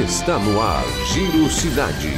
Está no ar, Giro Cidade.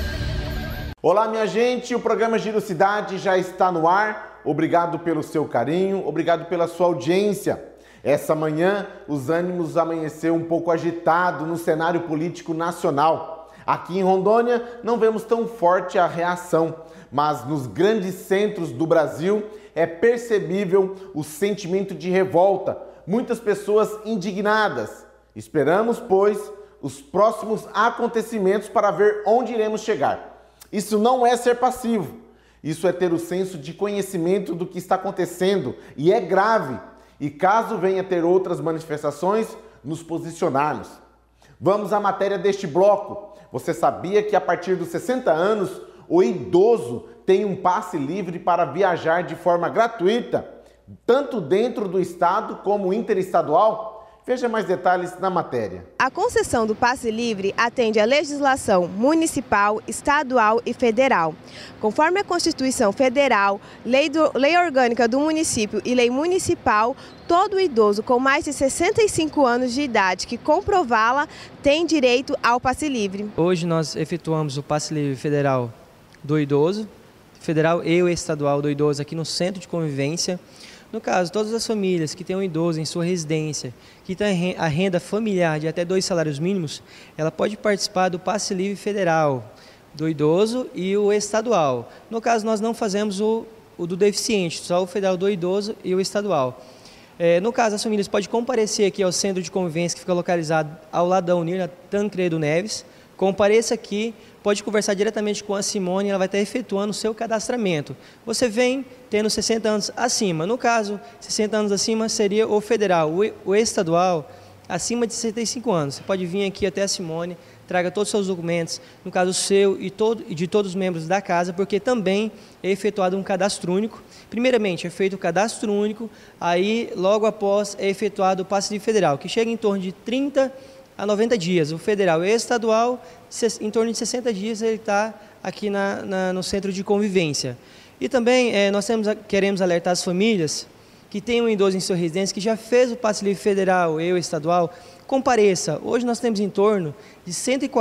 Olá, minha gente, o programa Giro Cidade já está no ar. Obrigado pelo seu carinho, obrigado pela sua audiência. Essa manhã, os ânimos amanheceu um pouco agitado no cenário político nacional. Aqui em Rondônia, não vemos tão forte a reação, mas nos grandes centros do Brasil é percebível o sentimento de revolta. Muitas pessoas indignadas. Esperamos, pois, os próximos acontecimentos para ver onde iremos chegar. Isso não é ser passivo. Isso é ter o senso de conhecimento do que está acontecendo e é grave. E caso venha ter outras manifestações, nos posicionarmos. Vamos à matéria deste bloco. Você sabia que a partir dos 60 anos, o idoso tem um passe livre para viajar de forma gratuita, tanto dentro do estado como interestadual? Veja mais detalhes na matéria. A concessão do passe livre atende à legislação municipal, estadual e federal. Conforme a Constituição Federal, lei orgânica do município e lei municipal, todo idoso com mais de 65 anos de idade que comprová-la tem direito ao passe livre. Hoje nós efetuamos o passe livre federal do idoso, federal e o estadual do idoso aqui no Centro de Convivência. No caso, todas as famílias que têm um idoso em sua residência, que tem a renda familiar de até 2 salários mínimos, ela pode participar do passe livre federal do idoso e o estadual. No caso, nós não fazemos o do deficiente, só o federal do idoso e o estadual. No caso, as famílias podem comparecer aqui ao Centro de Convivência, que fica localizado ao lado da Unir, na Tancredo Neves. Compareça aqui, pode conversar diretamente com a Simone, ela vai estar efetuando o seu cadastramento. Você vem tendo 60 anos acima. No caso, 60 anos acima seria o federal, o estadual, acima de 65 anos. Você pode vir aqui até a Simone, traga todos os seus documentos, no caso seu e de todos os membros da casa, porque também é efetuado um cadastro único. Primeiramente, é feito o cadastro único, aí logo após é efetuado o passe livre federal, que chega em torno de 30 a 90 dias. O federal e estadual, em torno de 60 dias, ele está aqui no Centro de Convivência. E também nós queremos alertar as famílias que têm um idoso em sua residência, que já fez o passe livre federal e o estadual, compareça. Hoje nós temos em torno de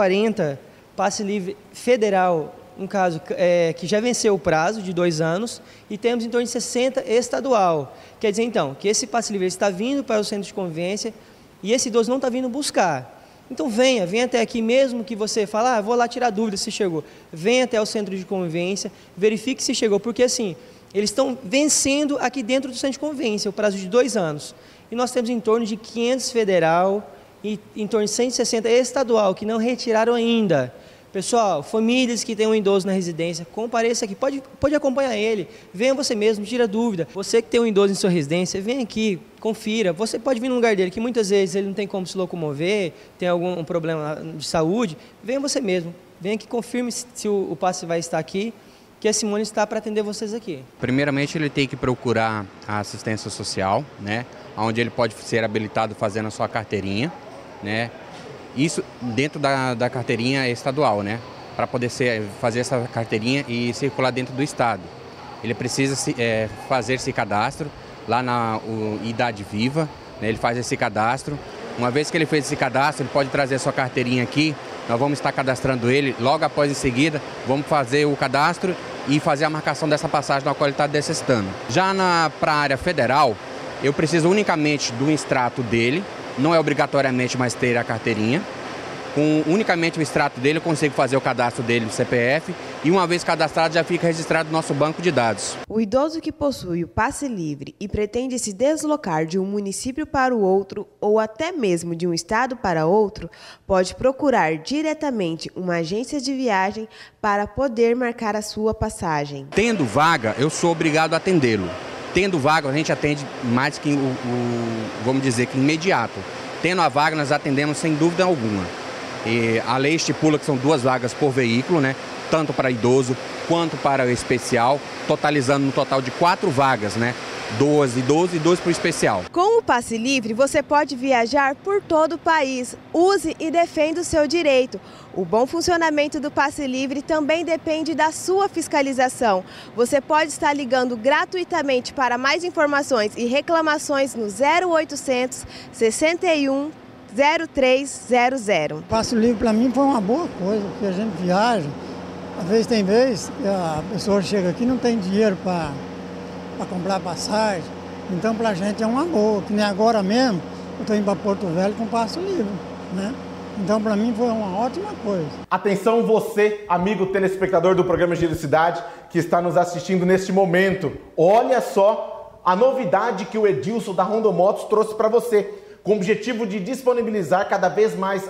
140 passe livre federal, um caso que já venceu o prazo de 2 anos, e temos em torno de 60 estadual. Quer dizer, então, que esse passe livre está vindo para o Centro de Convivência e esse idoso não está vindo buscar. Então venha até aqui, mesmo que você fale, vou lá tirar dúvida se chegou. Venha até o Centro de Convivência, verifique se chegou, porque assim, eles estão vencendo aqui dentro do Centro de Convivência, o prazo de 2 anos. E nós temos em torno de 500 federal e em torno de 160 estadual, que não retiraram ainda. Pessoal, famílias que têm um idoso na residência, compareça aqui, pode acompanhar ele, venha você mesmo, tira dúvida. Você que tem um idoso em sua residência, vem aqui, confira. Você pode vir no lugar dele, que muitas vezes ele não tem como se locomover, tem algum problema de saúde, venha você mesmo. Venha aqui, confirme se o passe vai estar aqui, que a Simone está para atender vocês aqui. Primeiramente, ele tem que procurar a assistência social, né, onde ele pode ser habilitado fazendo a sua carteirinha, né. Isso dentro da carteirinha estadual, né? Para poder fazer essa carteirinha e circular dentro do estado. Ele precisa fazer esse cadastro lá na Idade Viva, né? Ele faz esse cadastro. Uma vez que ele fez esse cadastro, ele pode trazer a sua carteirinha aqui. Nós vamos estar cadastrando ele. Logo após, em seguida, vamos fazer o cadastro e fazer a marcação dessa passagem na qual ele está necessitando. Já para a área federal, eu preciso unicamente do extrato dele. Não é obrigatoriamente mais ter a carteirinha. Com unicamente o extrato dele, eu consigo fazer o cadastro dele no CPF e uma vez cadastrado já fica registrado no nosso banco de dados. O idoso que possui o passe livre e pretende se deslocar de um município para o outro ou até mesmo de um estado para outro, pode procurar diretamente uma agência de viagem para poder marcar a sua passagem. Tendo vaga, eu sou obrigado a atendê-lo. Tendo vaga, a gente atende mais que vamos dizer que imediato. Tendo a vaga, nós atendemos sem dúvida alguma. E a lei estipula que são 2 vagas por veículo, né? Tanto para idoso quanto para o especial, totalizando um total de 4 vagas, né? 2 idosos e 2 para o especial. Com o passe livre, você pode viajar por todo o país. Use e defenda o seu direito. O bom funcionamento do passe livre também depende da sua fiscalização. Você pode estar ligando gratuitamente para mais informações e reclamações no 0800 61 0300. Passe livre para mim foi uma boa coisa, porque a gente viaja. Às vezes tem vez que a pessoa chega aqui e não tem dinheiro para comprar passagem. Então para a gente é uma boa, que nem agora mesmo, eu estou indo para Porto Velho com passe livre, né? Então para mim foi uma ótima coisa. Atenção você, amigo telespectador do programa Giro Cidade, que está nos assistindo neste momento. Olha só a novidade que o Edilson da Honda Motos trouxe para você, com o objetivo de disponibilizar cada vez mais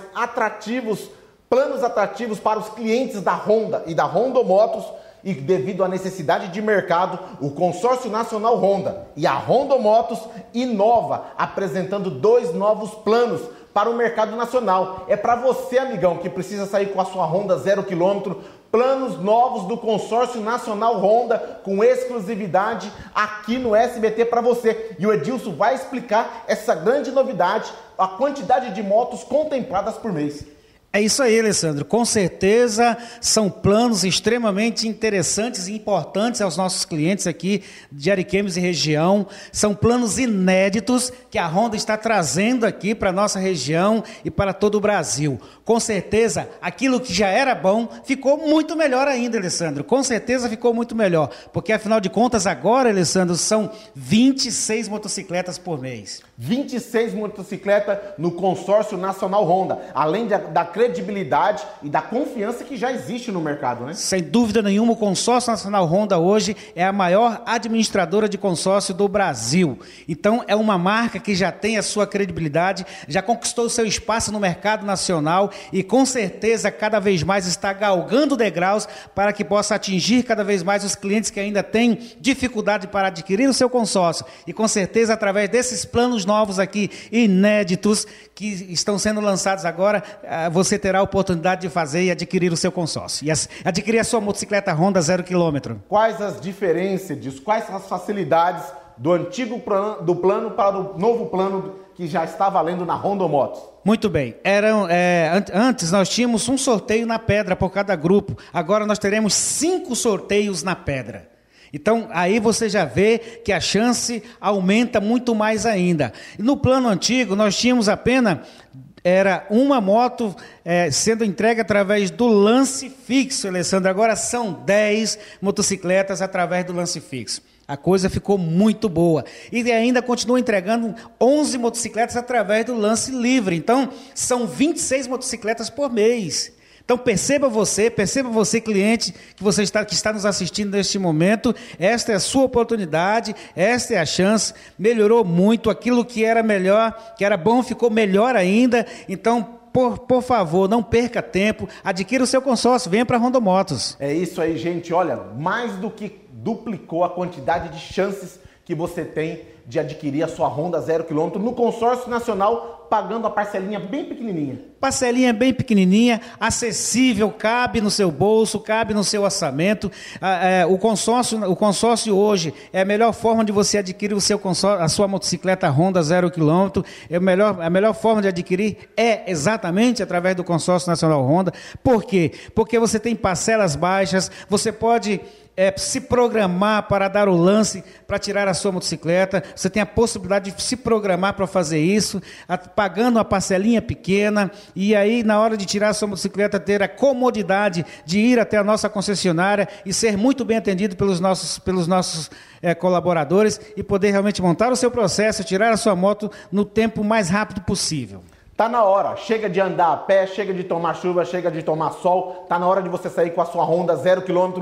planos atrativos para os clientes da Honda e da Honda Motos, e devido à necessidade de mercado, o Consórcio Nacional Honda e a Honda Motos inova, apresentando 2 novos planos para o mercado nacional. É para você, amigão, que precisa sair com a sua Honda 0 km, planos novos do Consórcio Nacional Honda com exclusividade aqui no SBT para você. E o Edilson vai explicar essa grande novidade, a quantidade de motos contempladas por mês. É isso aí, Alessandro. Com certeza são planos extremamente interessantes e importantes aos nossos clientes aqui de Ariquemes e região. São planos inéditos que a Honda está trazendo aqui para a nossa região e para todo o Brasil. Com certeza, aquilo que já era bom ficou muito melhor ainda, Alessandro. Com certeza ficou muito melhor, porque afinal de contas agora, Alessandro, são 26 motocicletas por mês. 26 motocicletas no Consórcio Nacional Honda, além da credibilidade e da confiança que já existe no mercado, né? Sem dúvida nenhuma, o Consórcio Nacional Honda hoje é a maior administradora de consórcio do Brasil. Então, é uma marca que já tem a sua credibilidade, já conquistou o seu espaço no mercado nacional e, com certeza, cada vez mais está galgando degraus para que possa atingir cada vez mais os clientes que ainda têm dificuldade para adquirir o seu consórcio. E, com certeza, através desses planos novos aqui, inéditos, que estão sendo lançados agora, você terá a oportunidade de fazer e adquirir o seu consórcio. E adquirir a sua motocicleta Honda 0 km. Quais as diferenças disso? Quais as facilidades do antigo plano para o novo plano que já está valendo na Honda Motos? Muito bem. Antes nós tínhamos um sorteio na pedra por cada grupo. Agora nós teremos 5 sorteios na pedra. Então, aí você já vê que a chance aumenta muito mais ainda. No plano antigo, nós tínhamos apenas uma moto sendo entregue através do lance fixo, Alessandro. Agora são 10 motocicletas através do lance fixo. A coisa ficou muito boa. E ainda continua entregando 11 motocicletas através do lance livre. Então, são 26 motocicletas por mês. Então perceba você cliente que está nos assistindo neste momento, esta é a sua oportunidade, esta é a chance, melhorou muito, aquilo que era melhor, que era bom, ficou melhor ainda. Então, por favor, não perca tempo, adquira o seu consórcio, venha para a Honda Motos. É isso aí, gente, olha, mais do que duplicou a quantidade de chances que você tem de adquirir a sua Honda 0 km no Consórcio Nacional, pagando a parcelinha bem pequenininha. Parcelinha bem pequenininha, acessível, cabe no seu bolso, cabe no seu orçamento. O consórcio hoje é a melhor forma de você adquirir a sua motocicleta Honda 0 km. A melhor forma de adquirir é exatamente através do Consórcio Nacional Honda. Por quê? Porque você tem parcelas baixas, você pode se programar para dar o lance, para tirar a sua motocicleta. Você tem a possibilidade de se programar para fazer isso, pagando uma parcelinha pequena, e aí na hora de tirar a sua motocicleta ter a comodidade de ir até a nossa concessionária e ser muito bem atendido pelos nossos colaboradores e poder realmente montar o seu processo, tirar a sua moto no tempo mais rápido possível. Tá na hora, chega de andar a pé, chega de tomar chuva, chega de tomar sol, tá na hora de você sair com a sua Honda 0 km,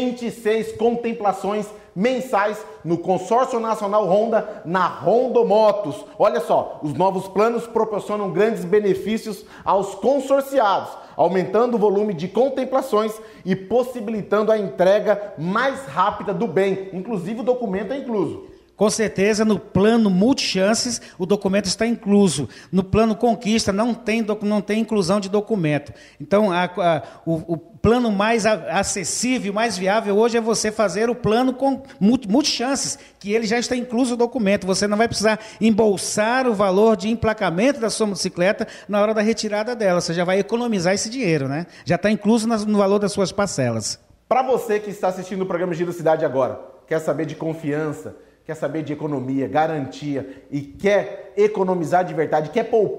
26 contemplações mensais no Consórcio Nacional Honda, na Honda Motos. Olha só, os novos planos proporcionam grandes benefícios aos consorciados, aumentando o volume de contemplações e possibilitando a entrega mais rápida do bem, inclusive o documento é incluso. Com certeza, no plano multichances, o documento está incluso. No plano conquista, não tem inclusão de documento. Então, o plano mais acessível, mais viável hoje é você fazer o plano com multichances, que ele já está incluso o documento. Você não vai precisar embolsar o valor de emplacamento da sua motocicleta na hora da retirada dela. Você já vai economizar esse dinheiro, né? Já está incluso no valor das suas parcelas. Para você que está assistindo o programa Giro Cidade agora, quer saber de confiança, quer saber de economia, garantia e quer economizar de verdade, quer poupar,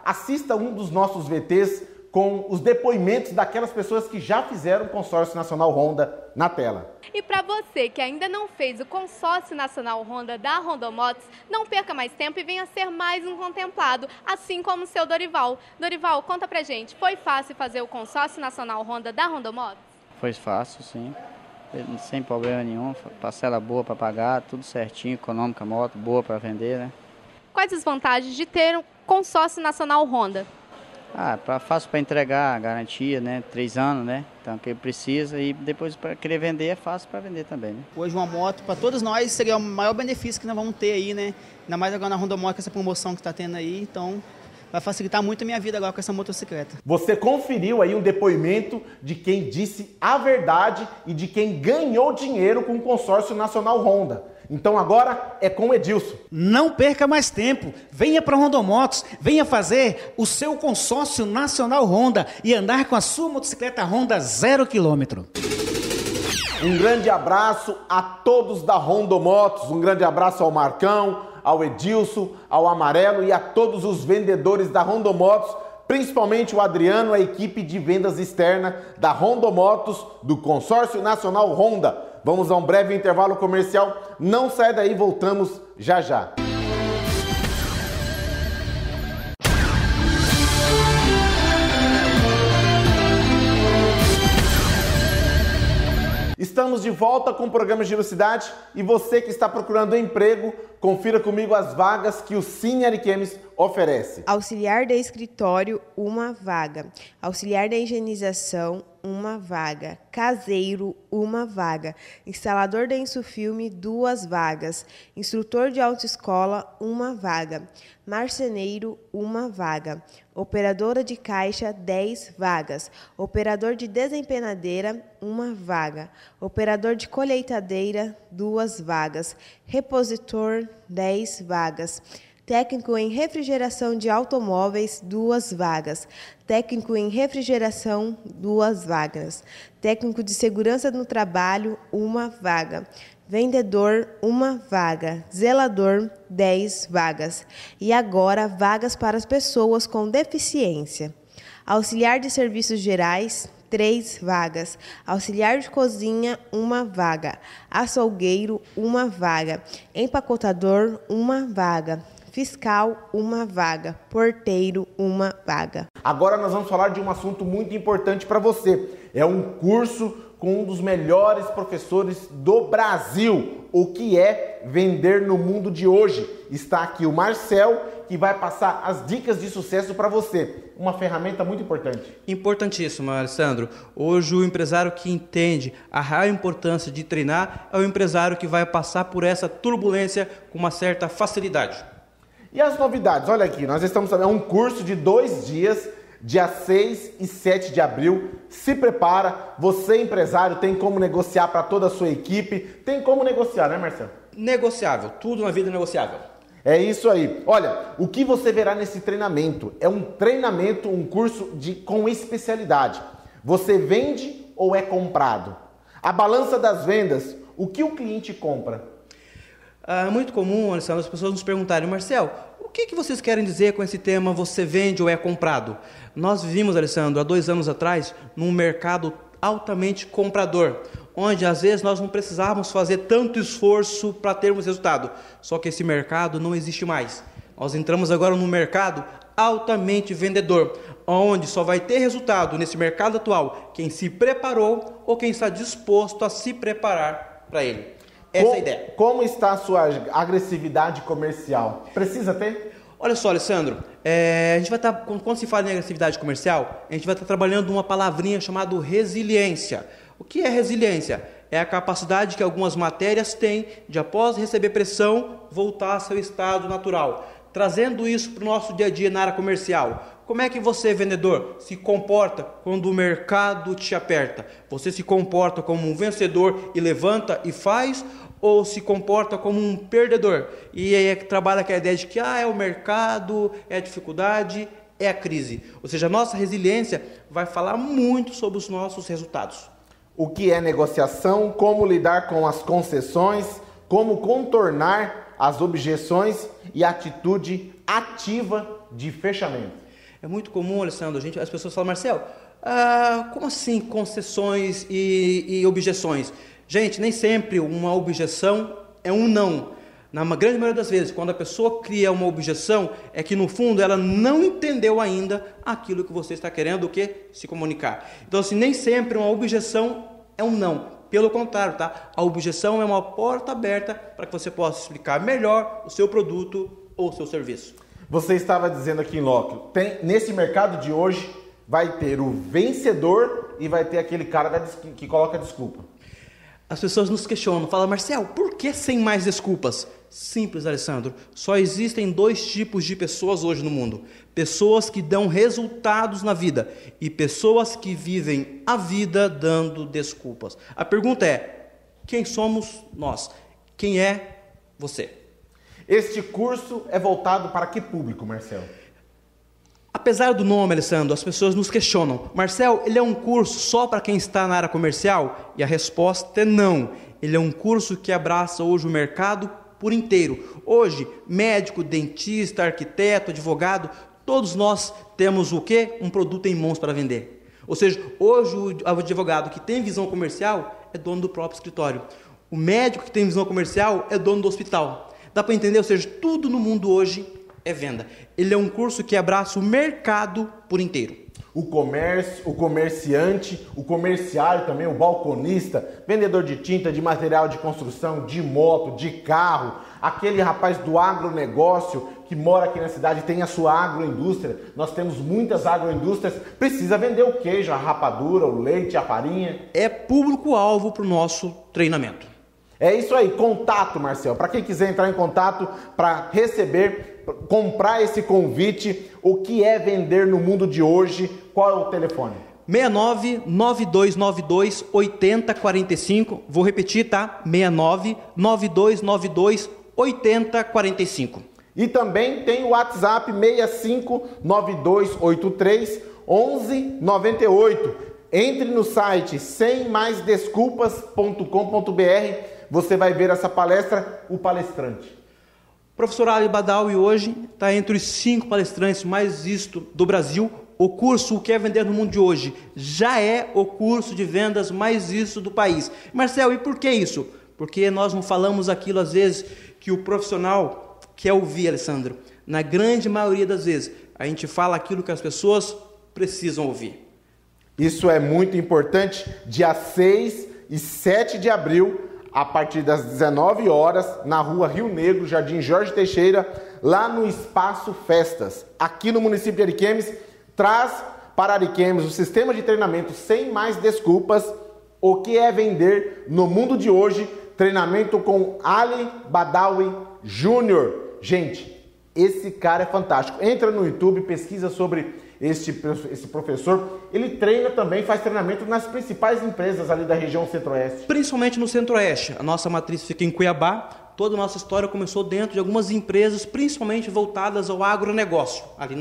assista um dos nossos VTs com os depoimentos daquelas pessoas que já fizeram o Consórcio Nacional Honda na tela. E para você que ainda não fez o Consórcio Nacional Honda da Hondomotos, não perca mais tempo e venha ser mais um contemplado, assim como o seu Dorival. Dorival, conta pra gente, foi fácil fazer o Consórcio Nacional Honda da Hondomotos? Foi fácil, sim. Sem problema nenhum, parcela boa para pagar, tudo certinho, econômica, moto boa para vender, né? Quais as vantagens de ter um Consórcio Nacional Honda? Fácil para entregar, garantia, né? 3 anos, né? Então, que precisa e depois para querer vender é fácil para vender também, né? Hoje uma moto, para todos nós, seria o maior benefício que nós vamos ter aí, né? Ainda mais agora na Hondomoto, com essa promoção que está tendo aí, então vai facilitar muito a minha vida agora com essa motocicleta. Você conferiu aí um depoimento de quem disse a verdade e de quem ganhou dinheiro com o Consórcio Nacional Honda. Então agora é com o Edilson. Não perca mais tempo. Venha para a Hondomotos, venha fazer o seu Consórcio Nacional Honda e andar com a sua motocicleta Honda 0 km. Um grande abraço a todos da Hondomotos, um grande abraço ao Marcão, ao Edilson, ao Amarelo e a todos os vendedores da Hondomotos, principalmente o Adriano, a equipe de vendas externa da Hondomotos, do Consórcio Nacional Honda. Vamos a um breve intervalo comercial. Não sai daí, voltamos já já. Estamos de volta com o programa Giro Cidade e você que está procurando emprego, confira comigo as vagas que o Cine Ariquemes oferece. Auxiliar de escritório, 1 vaga. Auxiliar de higienização, 1 vaga. Caseiro, 1 vaga. Instalador de insufilme, 2 vagas. Instrutor de autoescola, 1 vaga. Marceneiro, 1 vaga. Operadora de caixa, 10 vagas. Operador de desempenadeira, 1 vaga. Operador de colheitadeira, 2 vagas. Repositor, 10 vagas. Técnico em refrigeração de automóveis, 2 vagas. Técnico em refrigeração, 2 vagas. Técnico de segurança no trabalho, 1 vaga. Vendedor, 1 vaga. Zelador, 10 vagas. E agora, vagas para as pessoas com deficiência. Auxiliar de serviços gerais, 3 vagas. Auxiliar de cozinha, 1 vaga. Açougueiro, 1 vaga. Empacotador, 1 vaga. Fiscal, 1 vaga. Porteiro, 1 vaga. Agora nós vamos falar de um assunto muito importante para você. É um curso com um dos melhores professores do Brasil. O que é vender no mundo de hoje? Está aqui o Marcel, que vai passar as dicas de sucesso para você. Uma ferramenta muito importante. Importantíssimo, Alessandro. Hoje o empresário que entende a real importância de treinar é o empresário que vai passar por essa turbulência com uma certa facilidade. E as novidades? Olha aqui, nós estamos sabendo, é um curso de 2 dias, dia 6 e 7 de abril. Se prepara, você empresário tem como negociar para toda a sua equipe, tem como negociar, né, Marcelo? Negociável, tudo na vida é negociável. É isso aí. Olha, o que você verá nesse treinamento? É um treinamento, um curso com especialidade. Você vende ou é comprado? A balança das vendas, o que o cliente compra? É muito comum, Alessandro, as pessoas nos perguntarem, Marcel, o que vocês querem dizer com esse tema você vende ou é comprado? Nós vivimos, Alessandro, há 2 anos atrás, num mercado altamente comprador, onde às vezes nós não precisávamos fazer tanto esforço para termos resultado. Só que esse mercado não existe mais. Nós entramos agora num mercado altamente vendedor, onde só vai ter resultado nesse mercado atual quem se preparou ou quem está disposto a se preparar para ele. Essa é a ideia. Como está a sua agressividade comercial? Precisa ter? Olha só, Alessandro, a gente vai estar, quando se fala em agressividade comercial, a gente vai estar trabalhando uma palavrinha chamada resiliência. O que é resiliência? É a capacidade que algumas matérias têm de, após receber pressão, voltar ao seu estado natural. Trazendo isso para o nosso dia a dia na área comercial. Como é que você, vendedor, se comporta quando o mercado te aperta? Você se comporta como um vencedor e levanta e faz? Ou se comporta como um perdedor? E aí trabalha com a ideia de que é o mercado, é a dificuldade, é a crise. Ou seja, a nossa resiliência vai falar muito sobre os nossos resultados. O que é negociação, como lidar com as concessões, como contornar as objeções e a atitude ativa de fechamento. É muito comum, Alessandro, as pessoas falam, Marcel, como assim concessões e objeções? Gente, nem sempre uma objeção é um não. Na grande maioria das vezes, quando a pessoa cria uma objeção, é que no fundo ela não entendeu ainda aquilo que você está querendo se comunicar. Então, assim, nem sempre uma objeção é um não. Pelo contrário, tá? A objeção é uma porta aberta para que você possa explicar melhor o seu produto ou o seu serviço. Você estava dizendo aqui em loco, nesse mercado de hoje vai ter o vencedor e vai ter aquele cara que coloca desculpa. As pessoas nos questionam, falam, Marcel, por que sem mais desculpas? Simples, Alessandro. Só existem 2 tipos de pessoas hoje no mundo. Pessoas que dão resultados na vida e pessoas que vivem a vida dando desculpas. A pergunta é, quem somos nós? Quem é você? Este curso é voltado para que público, Marcel? Apesar do nome, Alessandro, as pessoas nos questionam, Marcel, ele é um curso só para quem está na área comercial? E a resposta é não. Ele é um curso que abraça hoje o mercado por inteiro. Hoje, médico, dentista, arquiteto, advogado, todos nós temos o quê? Um produto em mãos para vender. Ou seja, hoje o advogado que tem visão comercial é dono do próprio escritório. O médico que tem visão comercial é dono do hospital. Dá para entender? Ou seja, tudo no mundo hoje é venda. Ele é um curso que abraça o mercado por inteiro. O comércio, o comerciante, o comerciário também, o balconista, vendedor de tinta, de material de construção, de moto, de carro, aquele rapaz do agronegócio que mora aqui na cidade, tem a sua agroindústria. Nós temos muitas agroindústrias, precisa vender o queijo, a rapadura, o leite, a farinha. É público-alvo para o nosso treinamento. É isso aí, contato, Marcel. Para quem quiser entrar em contato para receber, comprar esse convite, o que é vender no mundo de hoje, qual é o telefone? 69-9292-8045, vou repetir, tá? 69-9292-8045. E também tem o WhatsApp 659283-1198. Entre no site semmaisdesculpas.com.br. Você vai ver essa palestra, o palestrante. O professor Ali Badawi hoje está entre os 5 palestrantes mais vistos do Brasil. O curso O que é Vender no Mundo de Hoje já é o curso de vendas mais visto do país. Marcel, e por que isso? Porque nós não falamos aquilo às vezes que o profissional quer ouvir, Alessandro. Na grande maioria das vezes, a gente fala aquilo que as pessoas precisam ouvir. Isso é muito importante. Dia 6 e 7 de abril, a partir das 19 horas, na rua Rio Negro, Jardim Jorge Teixeira, lá no Espaço Festas, aqui no município de Ariquemes, traz para Ariquemes o sistema de treinamento Sem Mais Desculpas, o que é vender no mundo de hoje, treinamento com Ali Badawi Júnior. Gente, esse cara é fantástico. Entra no YouTube, pesquisa sobre esse professor. Ele treina também, faz treinamento nas principais empresas ali da região Centro-Oeste. Principalmente no Centro-Oeste. A nossa matriz fica em Cuiabá. Toda a nossa história começou dentro de algumas empresas, principalmente voltadas ao agronegócio, ali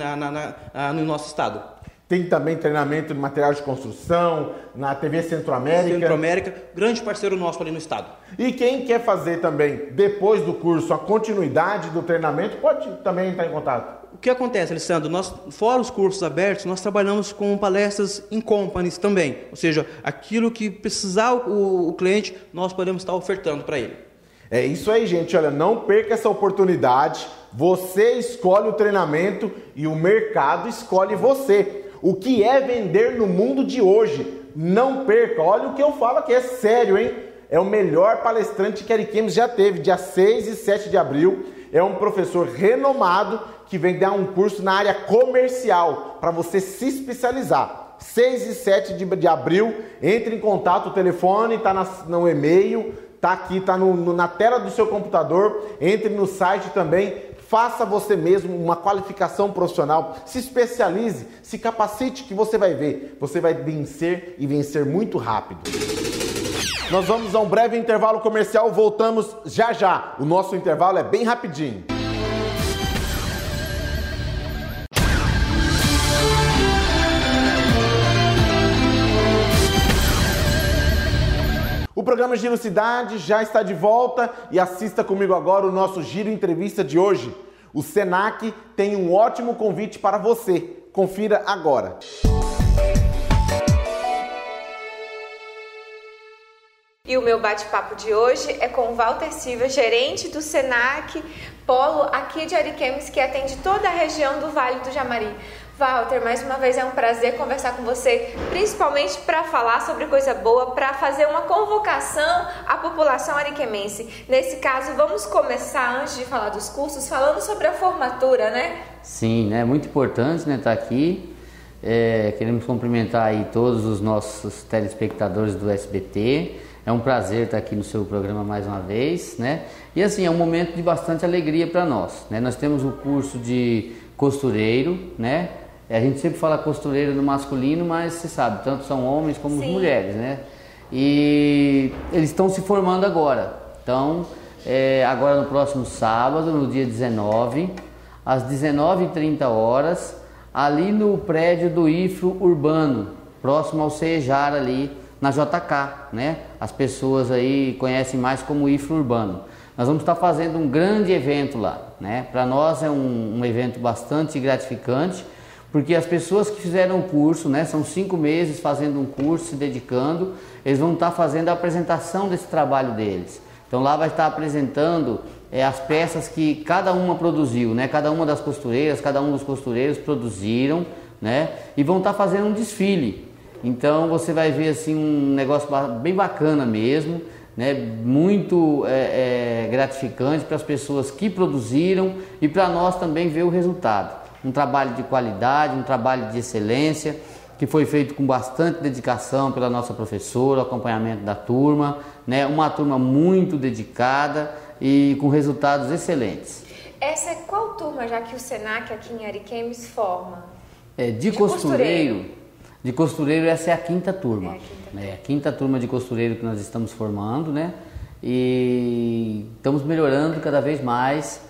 no nosso estado. Tem também treinamento de material de construção, na TV Centro-América. Centro-América, grande parceiro nosso ali no estado. E quem quer fazer também, depois do curso, a continuidade do treinamento, pode também entrar em contato. O que acontece, Alessandro? Nós, fora os cursos abertos, nós trabalhamos com palestras em companies também. Ou seja, aquilo que precisar o cliente, nós podemos estar ofertando para ele. É isso aí, gente. Olha, não perca essa oportunidade. Você escolhe o treinamento e o mercado escolhe você. O que é vender no mundo de hoje? Não perca. Olha o que eu falo aqui, é sério, hein? É o melhor palestrante que a Ariquemes já teve, dia 6 e 7 de abril. É um professor renomado que vem dar um curso na área comercial para você se especializar. 6 e 7 de abril, entre em contato, o telefone está no e-mail, está aqui, está na tela do seu computador. Entre no site também, faça você mesmo uma qualificação profissional, se especialize, se capacite que você vai ver. Você vai vencer e vencer muito rápido. Nós vamos a um breve intervalo comercial, voltamos já já. O nosso intervalo é bem rapidinho. O programa Giro Cidade já está de volta e assista comigo agora o nosso Giro Entrevista de hoje. O Senac tem um ótimo convite para você. Confira agora. E o meu bate-papo de hoje é com o Walter Silva, gerente do Senac Polo aqui de Ariquemes, que atende toda a região do Vale do Jamari. Walter, mais uma vez é um prazer conversar com você, principalmente para falar sobre coisa boa, para fazer uma convocação à população ariquemense. Nesse caso, vamos começar, antes de falar dos cursos, falando sobre a formatura, né? Sim, né? Muito importante, né, estar aqui. Queremos cumprimentar aí todos os nossos telespectadores do SBT. É um prazer estar aqui no seu programa mais uma vez, né? E assim, é um momento de bastante alegria para nós, né? Nós temos o curso de costureiro, né? A gente sempre fala costureiro no masculino, mas você sabe, tanto são homens como mulheres, né? E eles estão se formando agora. Então, agora no próximo sábado, no dia 19, às 19h30, ali no prédio do IFRO Urbano, próximo ao CEJAR ali, na JK, né? As pessoas aí conhecem mais como IFRO Urbano. Nós vamos estar fazendo um grande evento lá, né? Para nós é um evento bastante gratificante, porque as pessoas que fizeram o curso, né? São 5 meses fazendo um curso, se dedicando, eles vão estar fazendo a apresentação desse trabalho deles. Então lá vai estar apresentando as peças que cada uma produziu, né? Cada uma das costureiras, cada um dos costureiros produziram, né? E vão estar fazendo um desfile. Então você vai ver assim um negócio bem bacana mesmo, né? Muito gratificante para as pessoas que produziram e para nós também ver o resultado. Um trabalho de qualidade, um trabalho de excelência, que foi feito com bastante dedicação pela nossa professora, o acompanhamento da turma, né? Uma turma muito dedicada e com resultados excelentes. Essa é qual turma, já que o Senac aqui em Ariquemes forma? De costureiro. De costureiro, essa é a 5ª turma. A 5ª turma de costureiro que nós estamos formando, né? E estamos melhorando cada vez mais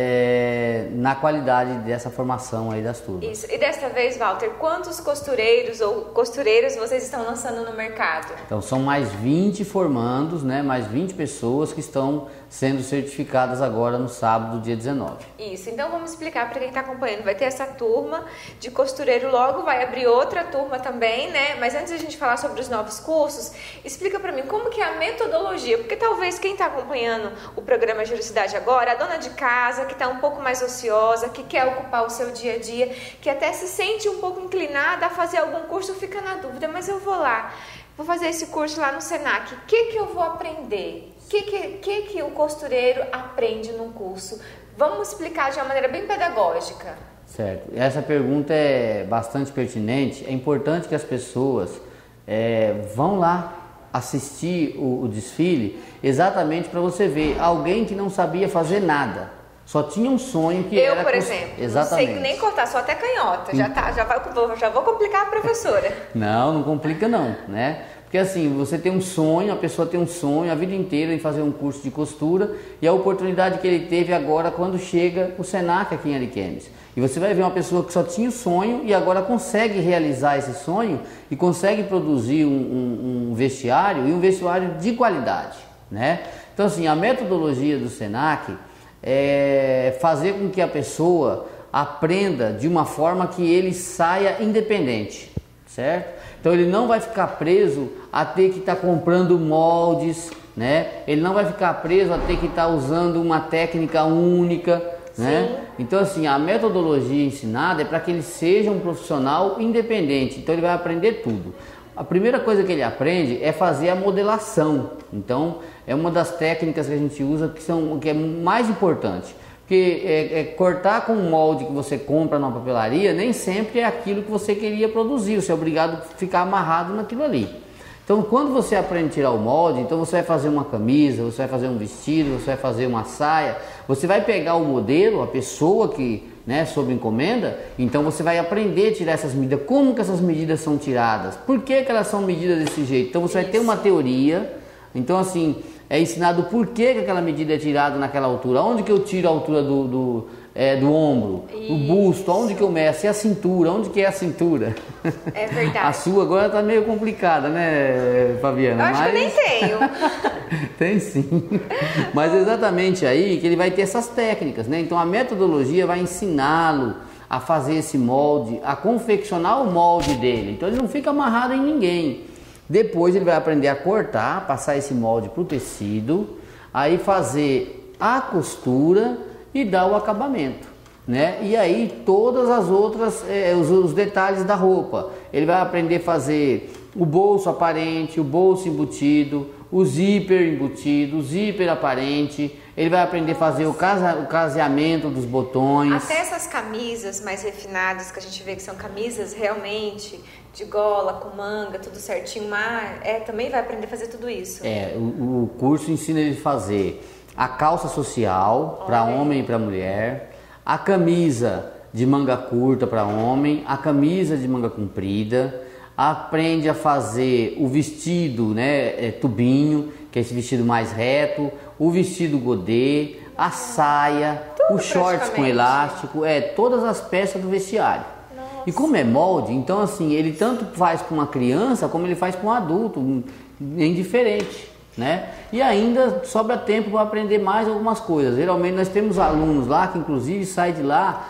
na qualidade dessa formação aí das turmas. Isso. E desta vez, Walter, quantos costureiros ou costureiras vocês estão lançando no mercado? Então são mais 20 formandos, né? Mais 20 pessoas que estão sendo certificadas agora no sábado, dia 19. Isso, então vamos explicar para quem está acompanhando. Vai ter essa turma de costureiro, logo vai abrir outra turma também, né? Mas antes de a gente falar sobre os novos cursos, explica para mim como que é a metodologia, porque talvez quem está acompanhando o programa Giro Cidade agora, a dona de casa que está um pouco mais ociosa, que quer ocupar o seu dia a dia, que até se sente um pouco inclinada a fazer algum curso, fica na dúvida, mas eu vou lá, vou fazer esse curso lá no Senac, o que eu vou aprender? O que o costureiro aprende no curso? Vamos explicar de uma maneira bem pedagógica. Certo. Essa pergunta é bastante pertinente. É importante que as pessoas vão lá assistir o desfile, exatamente para você ver alguém que não sabia fazer nada. Só tinha um sonho que era... Eu, por exemplo, exatamente. Não sei nem cortar, só até canhota. Já vou complicar a professora. Não complica não, né? Porque assim, você tem um sonho, a pessoa tem um sonho a vida inteira em fazer um curso de costura e a oportunidade que ele teve agora quando chega o Senac aqui em Ariquemes. E você vai ver uma pessoa que só tinha o sonho e agora consegue realizar esse sonho e consegue produzir um vestiário e um vestiário de qualidade, né? Então assim, a metodologia do Senac é fazer com que a pessoa aprenda de uma forma que ele saia independente, certo? Então ele não vai ficar preso a ter que estar comprando moldes, né? Ele não vai ficar preso a ter que estar usando uma técnica única, né? Então assim, a metodologia ensinada é para que ele seja um profissional independente. Então ele vai aprender tudo. A primeira coisa que ele aprende é fazer a modelação. Então é uma das técnicas que a gente usa que é mais importante. Porque cortar com um molde que você compra na papelaria nem sempre é aquilo que você queria produzir, você é obrigado a ficar amarrado naquilo ali. Então quando você aprende a tirar o molde, então você vai fazer uma camisa, você vai fazer um vestido, você vai fazer uma saia, você vai pegar o modelo, a pessoa que, né, sob encomenda, então você vai aprender a tirar essas medidas, como que essas medidas são tiradas, por que elas são medidas desse jeito, então você vai ter uma teoria, então assim... É ensinado por que aquela medida é tirada naquela altura, onde que eu tiro a altura do ombro, do busto, onde que eu meço, e a cintura, onde que é a cintura. É verdade. A sua agora tá meio complicada, né, Fabiana? Eu acho que eu nem tenho. Tem sim. Mas exatamente aí que ele vai ter essas técnicas, né? Então a metodologia vai ensiná-lo a fazer esse molde, a confeccionar o molde dele. Então ele não fica amarrado em ninguém. Depois ele vai aprender a cortar, passar esse molde para o tecido, aí fazer a costura e dar o acabamento, né? E aí todas as outras, os detalhes da roupa. Ele vai aprender a fazer o bolso aparente, o bolso embutido, o zíper embutido, o zíper aparente. Ele vai aprender a fazer o caseamento dos botões. Até essas camisas mais refinadas, que a gente vê que são camisas realmente de gola, com manga, tudo certinho, mas também vai aprender a fazer tudo isso. O curso ensina ele a fazer a calça social para homem e para mulher, a camisa de manga curta para homem, a camisa de manga comprida, aprende a fazer o vestido, né, tubinho, que é esse vestido mais reto, o vestido godê, a saia, os shorts com elástico, todas as peças do vestiário. Nossa. E como é molde, então assim, ele tanto faz para uma criança como ele faz para um adulto, indiferente, né? E ainda sobra tempo para aprender mais algumas coisas. Geralmente nós temos alunos lá que inclusive saem de lá,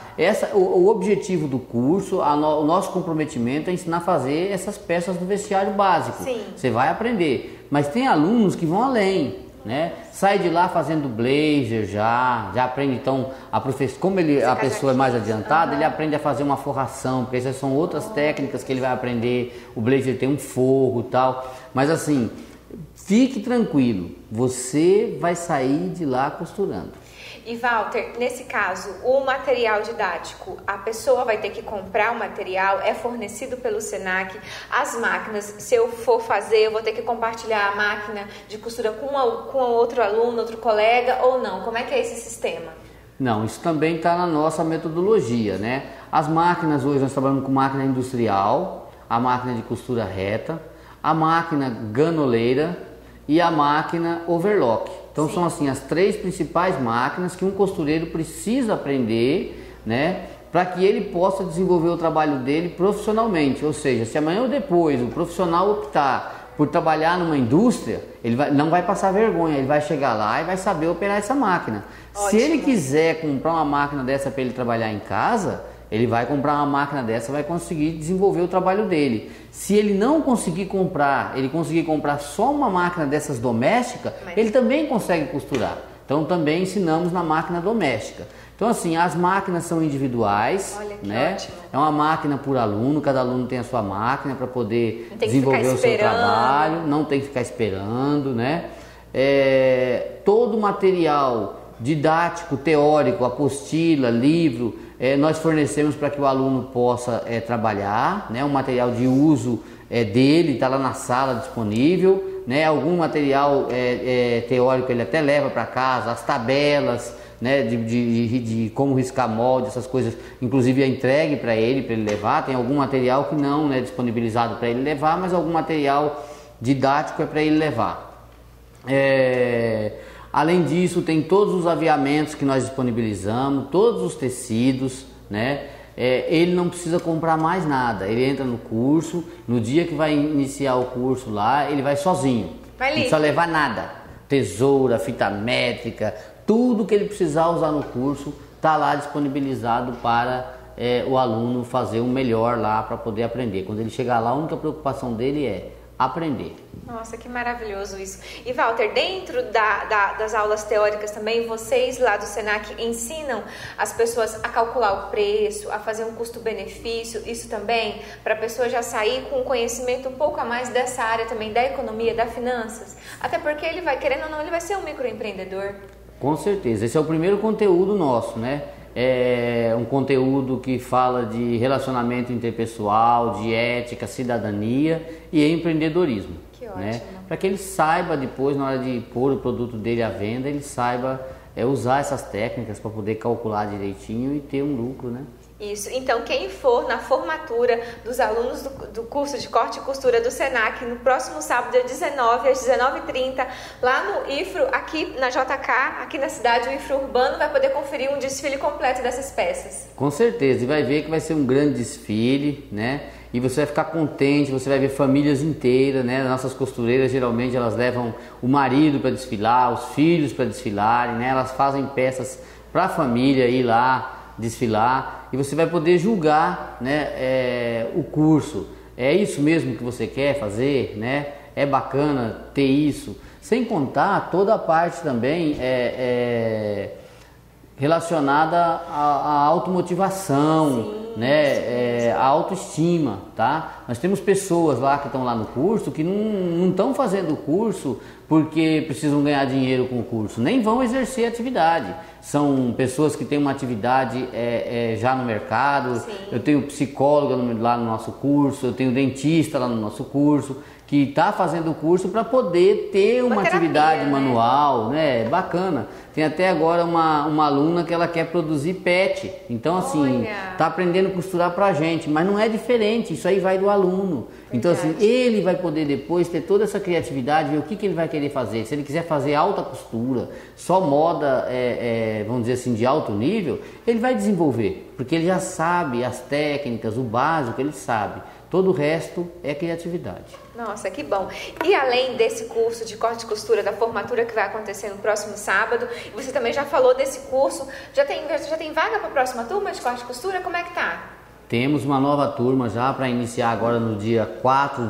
o objetivo do curso, o nosso comprometimento é ensinar a fazer essas peças do vestiário básico. Sim. Você vai aprender, mas tem alunos que vão além, né? Sai de lá fazendo blazer, já aprende. Então como a pessoa é mais adiantada, ele aprende a fazer uma forração, porque essas são outras técnicas que ele vai aprender. O blazer tem um forro e tal, mas assim, fique tranquilo, você vai sair de lá costurando. E Walter, nesse caso, o material didático, a pessoa vai ter que comprar o material, é fornecido pelo Senac, as máquinas, se eu for fazer, eu vou ter que compartilhar a máquina de costura com outro aluno, outro colega ou não? Como é que é esse sistema? Não, isso também está na nossa metodologia, né? As máquinas, hoje nós trabalhamos com máquina industrial, a máquina de costura reta, a máquina ganoleira e a máquina overlock. Então são assim as três principais máquinas que um costureiro precisa aprender, né, para que ele possa desenvolver o trabalho dele profissionalmente. Ou seja, se amanhã ou depois o profissional optar por trabalhar numa indústria, ele não vai passar vergonha, ele vai chegar lá e vai saber operar essa máquina. Ótimo. Se ele quiser comprar uma máquina dessa para ele trabalhar em casa, ele vai comprar uma máquina dessa, vai conseguir desenvolver o trabalho dele. Se ele não conseguir comprar, ele conseguir comprar só uma máquina dessas doméstica, ele também consegue costurar. Então também ensinamos na máquina doméstica. Então assim, as máquinas são individuais, né? Ótimo. É uma máquina por aluno, cada aluno tem a sua máquina para poder desenvolver o seu trabalho, não tem que ficar esperando, né? Todo o material didático, teórico, apostila, livro, nós fornecemos para que o aluno possa trabalhar, né? O material de uso dele está lá na sala disponível, né? Algum material teórico ele até leva para casa, as tabelas, né? de como riscar molde, essas coisas, inclusive é entregue para ele levar. Tem algum material que não é disponibilizado para ele levar, mas algum material didático é para ele levar. Além disso, tem todos os aviamentos que nós disponibilizamos, todos os tecidos, né? Ele não precisa comprar mais nada, ele entra no curso, no dia que vai iniciar o curso lá, ele vai sozinho, não precisa levar nada, tesoura, fita métrica, tudo que ele precisar usar no curso está lá disponibilizado para o aluno fazer o melhor lá para poder aprender. Quando ele chegar lá, a única preocupação dele é aprender. Nossa, que maravilhoso isso. E Walter, dentro das aulas teóricas também, vocês lá do Senac ensinam as pessoas a calcular o preço, a fazer um custo-benefício, isso também, para a pessoa já sair com um conhecimento um pouco a mais dessa área também, da economia, das finanças, até porque ele vai, querendo ou não, ele vai ser um microempreendedor. Com certeza, esse é o primeiro conteúdo nosso, né? É um conteúdo que fala de relacionamento interpessoal, de ética, cidadania e empreendedorismo. Que ótimo. Né? Para que ele saiba depois, na hora de pôr o produto dele à venda, ele saiba usar essas técnicas para poder calcular direitinho e ter um lucro, né? Isso, então quem for na formatura dos alunos do curso de corte e costura do Senac, no próximo sábado, dia 19, às 19h30, lá no IFRO, aqui na JK, aqui na cidade, o IFRO Urbano, vai poder conferir um desfile completo dessas peças. Com certeza, e vai ver que vai ser um grande desfile, né? E você vai ficar contente, você vai ver famílias inteiras, né? As nossas costureiras, geralmente, elas levam o marido para desfilar, os filhos para desfilarem, né? Elas fazem peças para a família ir lá desfilar, e você vai poder julgar, né, o curso. É isso mesmo que você quer fazer, né? É bacana ter isso, sem contar toda a parte também relacionada à automotivação, né? A autoestima, tá? Nós temos pessoas lá que estão lá no curso que não estão fazendo o curso porque precisam ganhar dinheiro com o curso, nem vão exercer atividade. São pessoas que têm uma atividade já no mercado. Sim. Eu tenho psicóloga lá no nosso curso, eu tenho dentista lá no nosso curso, que está fazendo o curso para poder ter uma atividade manual, né? Bacana. Tem até agora uma aluna que ela quer produzir pet. Então, assim, está aprendendo a costurar para a gente, mas não é diferente, isso aí vai do aluno. Verdade. Então, assim, ele vai poder depois ter toda essa criatividade, ver o que ele vai querer fazer. Se ele quiser fazer alta costura, só moda, vamos dizer assim, de alto nível, ele vai desenvolver, porque ele já sabe as técnicas, o básico, ele sabe. Todo o resto é criatividade. Nossa, que bom. E além desse curso de corte e costura da formatura que vai acontecer no próximo sábado, você também já falou desse curso, já tem vaga para a próxima turma de corte e costura? Como é que tá? Temos uma nova turma já para iniciar agora no dia 4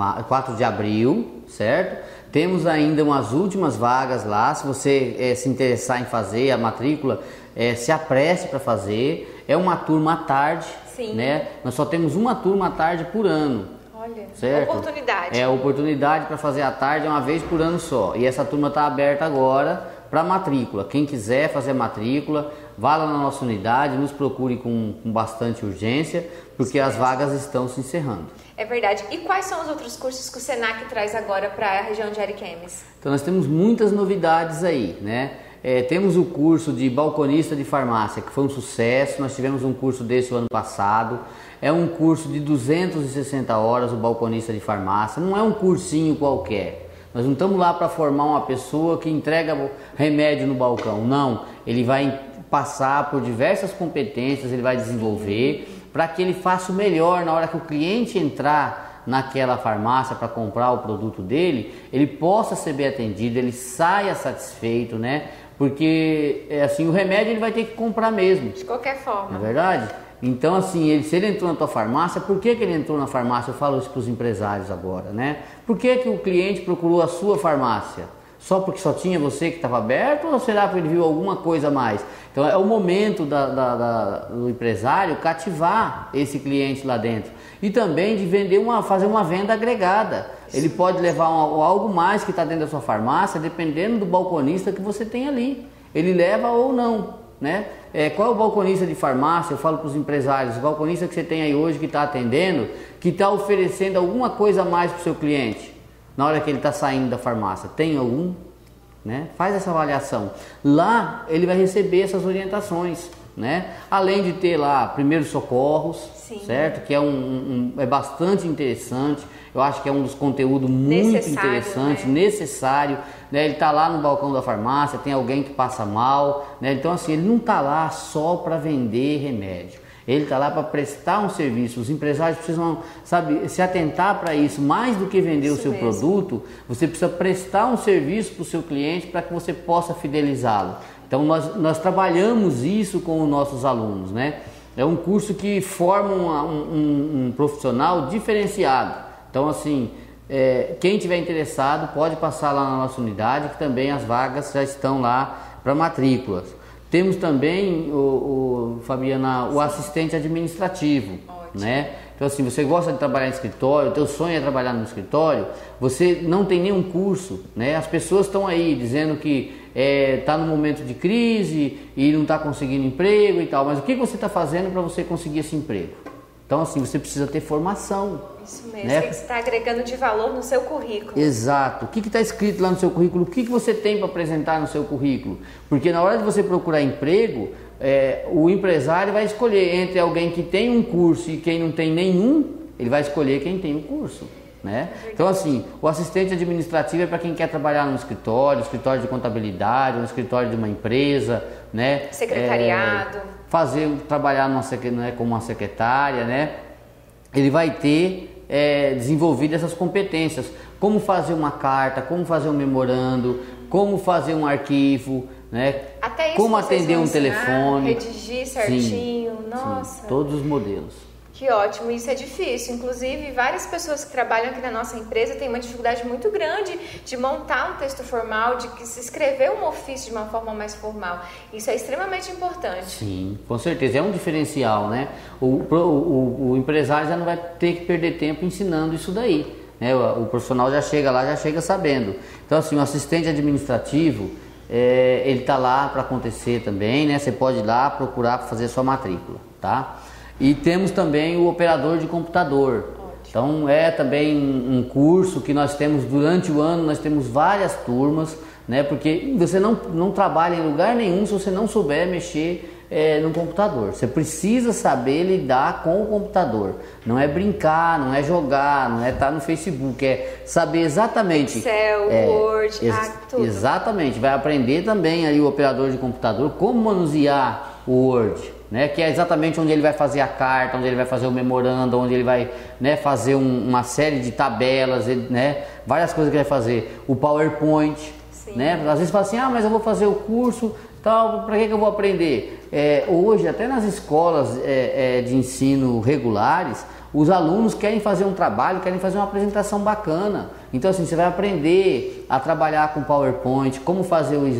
de abril, certo? Temos ainda umas últimas vagas lá, se você se interessar em fazer a matrícula, se apresse para fazer. É uma turma à tarde. Sim. Né? Nós só temos uma turma à tarde por ano. Olha, certo? Oportunidade. É oportunidade para fazer à tarde uma vez por ano só. E essa turma está aberta agora para matrícula. Quem quiser fazer matrícula, vá lá na nossa unidade, nos procure com bastante urgência, porque as vagas estão se encerrando. É verdade. E quais são os outros cursos que o Senac traz agora para a região de Ariquemes? Então nós temos muitas novidades aí, né? Temos o curso de balconista de farmácia, que foi um sucesso. Nós tivemos um curso desse o ano passado. É um curso de 260 horas, o balconista de farmácia. Não é um cursinho qualquer. Nós não estamos lá para formar uma pessoa que entrega remédio no balcão. Não, ele vai passar por diversas competências, ele vai desenvolver para que ele faça o melhor na hora que o cliente entrar naquela farmácia para comprar o produto dele, ele possa ser bem atendido, ele saia satisfeito, né? Porque assim, o remédio ele vai ter que comprar mesmo. De qualquer forma. Não é verdade? Então, assim, se ele entrou na tua farmácia, por que ele entrou na farmácia? Eu falo isso para os empresários agora, né? Por que o cliente procurou a sua farmácia? Só porque só tinha você que estava aberto, ou será que ele viu alguma coisa a mais? Então é o momento do empresário cativar esse cliente lá dentro. E também de fazer uma venda agregada. Ele pode levar algo mais que está dentro da sua farmácia, dependendo do balconista que você tem ali. Ele leva ou não, né? Qual é o balconista de farmácia? Eu falo para os empresários, o balconista que você tem aí hoje que está atendendo, que está oferecendo alguma coisa a mais para o seu cliente. Na hora que ele está saindo da farmácia, tem algum? Né? Faz essa avaliação. Lá ele vai receber essas orientações, né? Além de ter lá primeiros socorros, sim, certo? Que é bastante interessante. Eu acho que é um dos conteúdos muito interessante, necessário. Né? Ele está lá no balcão da farmácia, tem alguém que passa mal, né? Então assim, ele não está lá só para vender remédio. Ele está lá para prestar um serviço. Os empresários precisam, se atentar para isso. Mais do que vender o seu produto, você precisa prestar um serviço para o seu cliente para que você possa fidelizá-lo. Então nós trabalhamos isso com os nossos alunos, né? É um curso que forma um profissional diferenciado. Então assim, quem tiver interessado pode passar lá na nossa unidade, que também as vagas já estão lá para matrículas. Temos também, Fabiana, o assistente administrativo, né? Então assim, você gosta de trabalhar em escritório, o teu sonho é trabalhar no escritório, você não tem nenhum curso, né? As pessoas estão aí dizendo que está no momento de crise e não está conseguindo emprego e tal, mas o que você está fazendo para você conseguir esse emprego? Então assim, você precisa ter formação. Isso mesmo, né? Que você está agregando de valor no seu currículo. Exato. O que está escrito lá no seu currículo? O que você tem para apresentar no seu currículo? Porque na hora de você procurar emprego, o empresário vai escolher entre alguém que tem um curso e quem não tem nenhum, ele vai escolher quem tem o curso, né? Então assim, o assistente administrativo é para quem quer trabalhar num escritório de contabilidade, no escritório de uma empresa, né? Secretariado. Trabalhar como uma secretária, né? Ele vai ter desenvolvido essas competências, como fazer uma carta, como fazer um memorando, como fazer um arquivo, né? Até isso como vocês atender vão um ensinar, telefone, redigir certinho, nossa. Sim, todos os modelos. Que ótimo, isso é difícil. Inclusive, várias pessoas que trabalham aqui na nossa empresa têm uma dificuldade muito grande de montar um texto formal, de se escrever um ofício de uma forma mais formal. Isso é extremamente importante. Sim, com certeza. É um diferencial, né? O empresário já não vai ter que perder tempo ensinando isso daí, né? O profissional já chega lá, já chega sabendo. Então, assim, o assistente administrativo, ele está lá para acontecer também, né? Você pode ir lá procurar para fazer a sua matrícula, tá? E temos também o operador de computador. Ótimo. Então é também um curso que nós temos durante o ano, nós temos várias turmas, né? Porque você não trabalha em lugar nenhum se você não souber mexer no computador. Você precisa saber lidar com o computador. Não é brincar, não é jogar, não é estar no Facebook, é saber exatamente. Excel, Word, tudo. Exatamente. Vai aprender também aí o operador de computador como manusear o Word, né, que é exatamente onde ele vai fazer a carta, onde ele vai fazer o memorando, onde ele vai, né, fazer uma série de tabelas, né, várias coisas que ele vai fazer. O PowerPoint, né, às vezes fala assim, mas eu vou fazer o curso, tal, para que eu vou aprender? Hoje, até nas escolas de ensino regulares, os alunos querem fazer um trabalho, querem fazer uma apresentação bacana. Então assim, você vai aprender a trabalhar com PowerPoint, como fazer o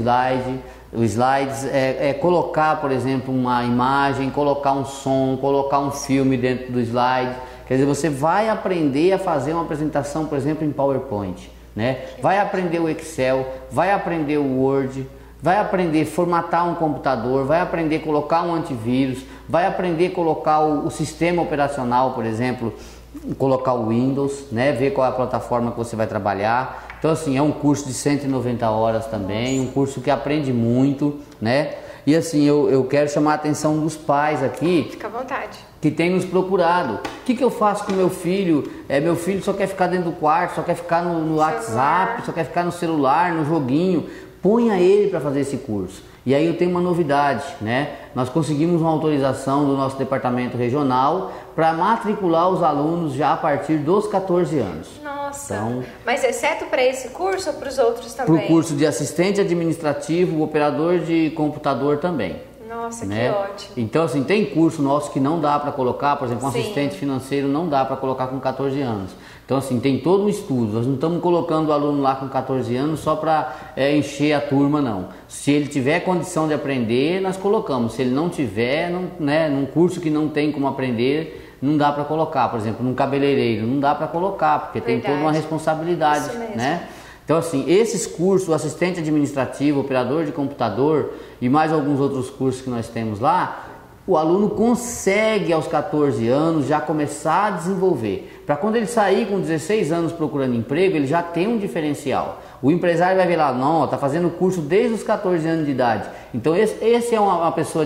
slides, colocar, por exemplo, uma imagem, colocar um som, colocar um filme dentro do slide. Quer dizer, você vai aprender a fazer uma apresentação, por exemplo, em PowerPoint, né? Vai aprender o Excel, vai aprender o Word, vai aprender a formatar um computador, vai aprender a colocar um antivírus, vai aprender a colocar o sistema operacional, por exemplo, colocar o Windows, né? Ver qual é a plataforma que você vai trabalhar. Então assim, é um curso de 190 horas também, um curso que aprende muito, né? E assim, eu quero chamar a atenção dos pais aqui. Fica à vontade. Que tem nos procurado. O que eu faço com meu filho? Meu filho só quer ficar dentro do quarto, só quer ficar no WhatsApp, só quer ficar no celular, no joguinho. Ponha ele para fazer esse curso. E aí eu tenho uma novidade, né? Nós conseguimos uma autorização do nosso departamento regional para matricular os alunos já a partir dos 14 anos. Nossa, então, mas exceto para esse curso ou para os outros também? Para o curso de assistente administrativo, operador de computador também. Nossa, né? Que ótimo. Então assim, tem curso nosso que não dá para colocar, por exemplo, um assistente financeiro não dá para colocar com 14 anos. Então assim, tem todo um estudo, nós não estamos colocando o aluno lá com 14 anos só para encher a turma, não. Se ele tiver condição de aprender, nós colocamos. Se ele não tiver, num curso que não tem como aprender, não dá para colocar. Por exemplo, num cabeleireiro, não dá para colocar, porque tem toda uma responsabilidade, né? Então assim, esses cursos, o assistente administrativo, operador de computador e mais alguns outros cursos que nós temos lá, o aluno consegue aos 14 anos já começar a desenvolver. Para quando ele sair com 16 anos procurando emprego, ele já tem um diferencial. O empresário vai ver lá, não, está fazendo curso desde os 14 anos de idade. Então esse é uma pessoa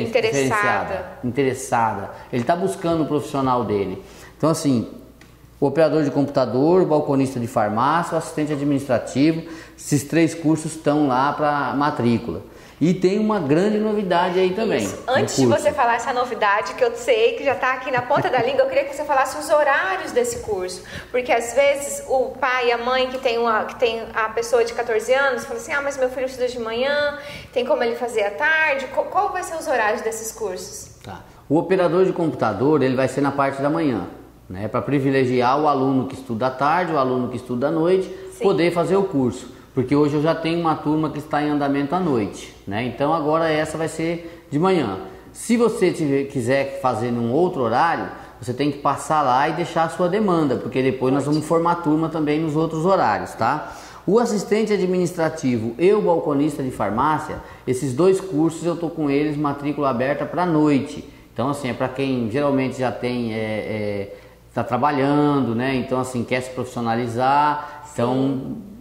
interessada. Ele está buscando o profissional dele. Então assim, o operador de computador, o balconista de farmácia, o assistente administrativo, esses 3 cursos estão lá para matrícula. E tem uma grande novidade aí também. Isso. Antes de você falar essa novidade, que eu sei que já está aqui na ponta da língua, eu queria que você falasse os horários desse curso. Porque às vezes o pai e a mãe que tem a pessoa de 14 anos, fala assim, mas meu filho estuda de manhã, tem como ele fazer à tarde? Qual vai ser os horários desses cursos? Tá. O operador de computador, ele vai ser na parte da manhã, né? Para privilegiar o aluno que estuda à tarde, o aluno que estuda à noite, poder fazer o curso. Porque hoje eu já tenho uma turma que está em andamento à noite, né? Então agora essa vai ser de manhã. Se você quiser fazer num outro horário, você tem que passar lá e deixar a sua demanda, porque depois nós vamos formar turma também nos outros horários, tá? O assistente administrativo e o balconista de farmácia, esses 2 cursos eu estou com eles matrícula aberta para noite. Então assim, é para quem geralmente já tem está trabalhando, né? Então assim, quer se profissionalizar, então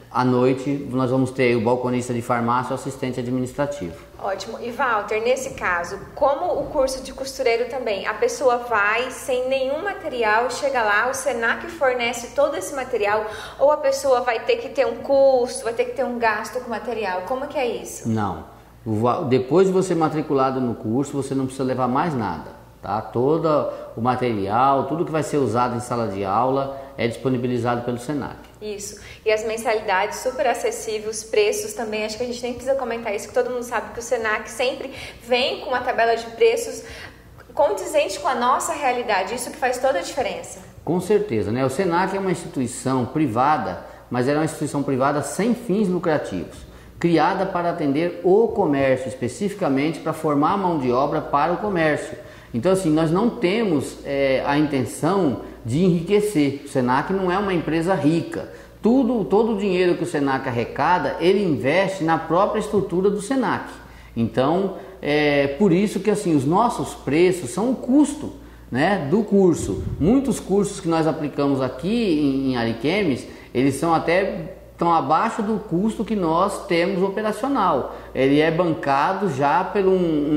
À noite nós vamos ter o balconista de farmácia e o assistente administrativo. Ótimo. E Walter, nesse caso, como o curso de costureiro também, a pessoa vai sem nenhum material, chega lá, o Senac fornece todo esse material, ou a pessoa vai ter que ter um custo, vai ter que ter um gasto com material? Como que é isso? Não. Depois de você matriculado no curso, você não precisa levar mais nada, tá? Todo o material, tudo que vai ser usado em sala de aula é disponibilizado pelo Senac. Isso. E as mensalidades super acessíveis, os preços também, acho que a gente nem precisa comentar isso, que todo mundo sabe que o Senac sempre vem com uma tabela de preços condizente com a nossa realidade, isso que faz toda a diferença. Com certeza, né? O Senac é uma instituição privada, mas ela é uma instituição privada sem fins lucrativos, criada para atender o comércio, especificamente para formar mão de obra para o comércio. Então, assim, nós não temos a intenção de enriquecer. O Senac não é uma empresa rica. Todo o dinheiro que o Senac arrecada, ele investe na própria estrutura do Senac. Então, por isso que assim, os nossos preços são o custo, né, do curso. Muitos cursos que nós aplicamos aqui em Ariquemes, eles são estão abaixo do custo que nós temos operacional. Ele é bancado já pelo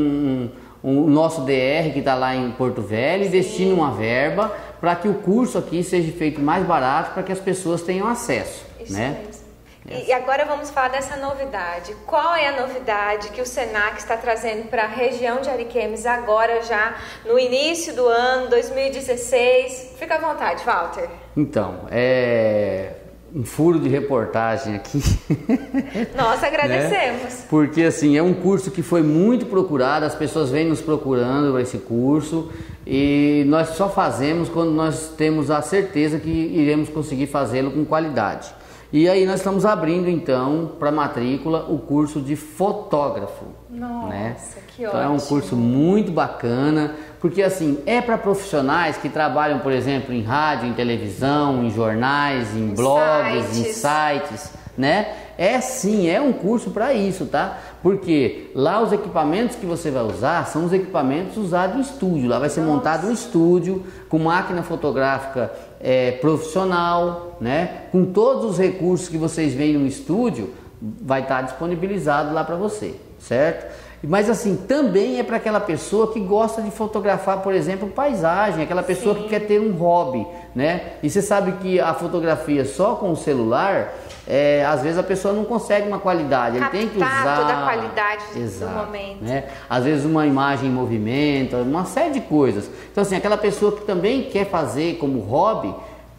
o nosso DR que está lá em Porto Velho e destina uma verba para que o curso aqui seja feito mais barato para que as pessoas tenham acesso. Isso né? mesmo. E agora vamos falar dessa novidade. Qual é a novidade que o Senac está trazendo para a região de Ariquemes agora já no início do ano 2016? Fica à vontade, Walter. Então, um furo de reportagem aqui. Nós agradecemos. Né? Porque assim, é um curso que foi muito procurado, as pessoas vêm nos procurando para esse curso e nós só fazemos quando nós temos a certeza que iremos conseguir fazê-lo com qualidade. E aí nós estamos abrindo então para matrícula o curso de fotógrafo. Nossa, né? Que então ótimo. É um curso muito bacana, porque assim, é para profissionais que trabalham, por exemplo, em rádio, em televisão, em jornais, em blogs, em sites, né? Sim, é um curso para isso, tá? Porque lá os equipamentos que você vai usar são os equipamentos usados em estúdio. Lá vai ser montado um estúdio com máquina fotográfica profissional, né? Com todos os recursos que vocês veem no estúdio, vai estar disponibilizado lá para você, certo? Mas assim, também é para aquela pessoa que gosta de fotografar, por exemplo, paisagem, aquela pessoa que quer ter um hobby, né? E você sabe que a fotografia só com o celular, às vezes a pessoa não consegue uma qualidade, ele tem que usar toda a qualidade do momento, né? Às vezes uma imagem em movimento, uma série de coisas. Então assim, aquela pessoa que também quer fazer como hobby,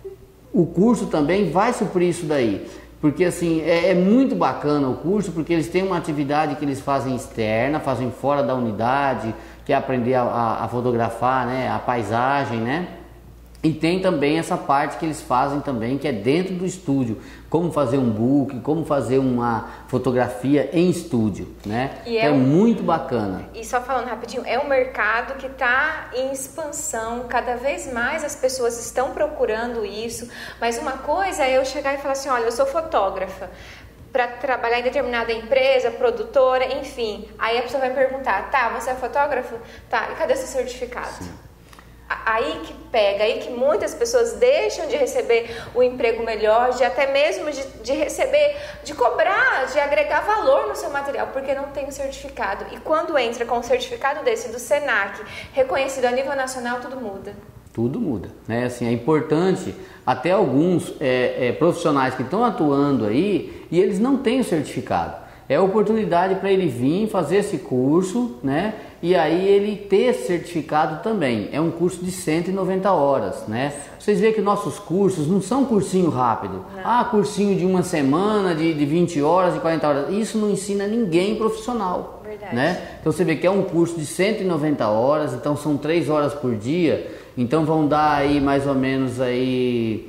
o curso também vai suprir isso daí. Porque assim, é muito bacana o curso, porque eles têm uma atividade que eles fazem externa, fazem fora da unidade, que é aprender a fotografar, né, a paisagem, né? E tem também essa parte que eles fazem também, que é dentro do estúdio, como fazer um book, como fazer uma fotografia em estúdio, né? Então é muito bacana. E só falando rapidinho, é um mercado que está em expansão, cada vez mais as pessoas estão procurando isso, mas uma coisa é eu chegar e falar assim, olha, eu sou fotógrafa, para trabalhar em determinada empresa, produtora, enfim. Aí a pessoa vai me perguntar, tá, você é fotógrafo? Tá, e cadê seu certificado? Sim. Aí que pega, aí que muitas pessoas deixam de receber o emprego melhor, de até mesmo de receber, de cobrar, de agregar valor no seu material, porque não tem o certificado. E quando entra com um certificado desse do Senac, reconhecido a nível nacional, tudo muda. Tudo muda, né? Assim, é importante, até alguns profissionais que estão atuando aí e eles não têm o certificado. É oportunidade para ele vir fazer esse curso, né? E aí ele ter esse certificado também. É um curso de 190 horas, né? Vocês veem que nossos cursos não são cursinho rápido. Não. Cursinho de uma semana, de 20 horas, de 40 horas. Isso não ensina ninguém profissional. Verdade. Né? Então você vê que é um curso de 190 horas, então são 3 horas por dia. Então vão dar aí mais ou menos aí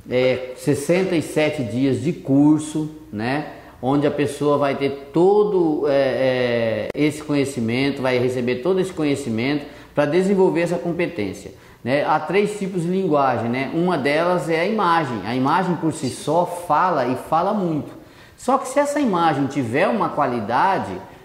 67 dias de curso, né? Onde a pessoa vai ter todo esse conhecimento, vai receber todo esse conhecimento para desenvolver essa competência. Né? Há 3 tipos de linguagem, né? Uma delas é a imagem. A imagem por si só fala e fala muito. Só que se essa imagem tiver uma qualidade,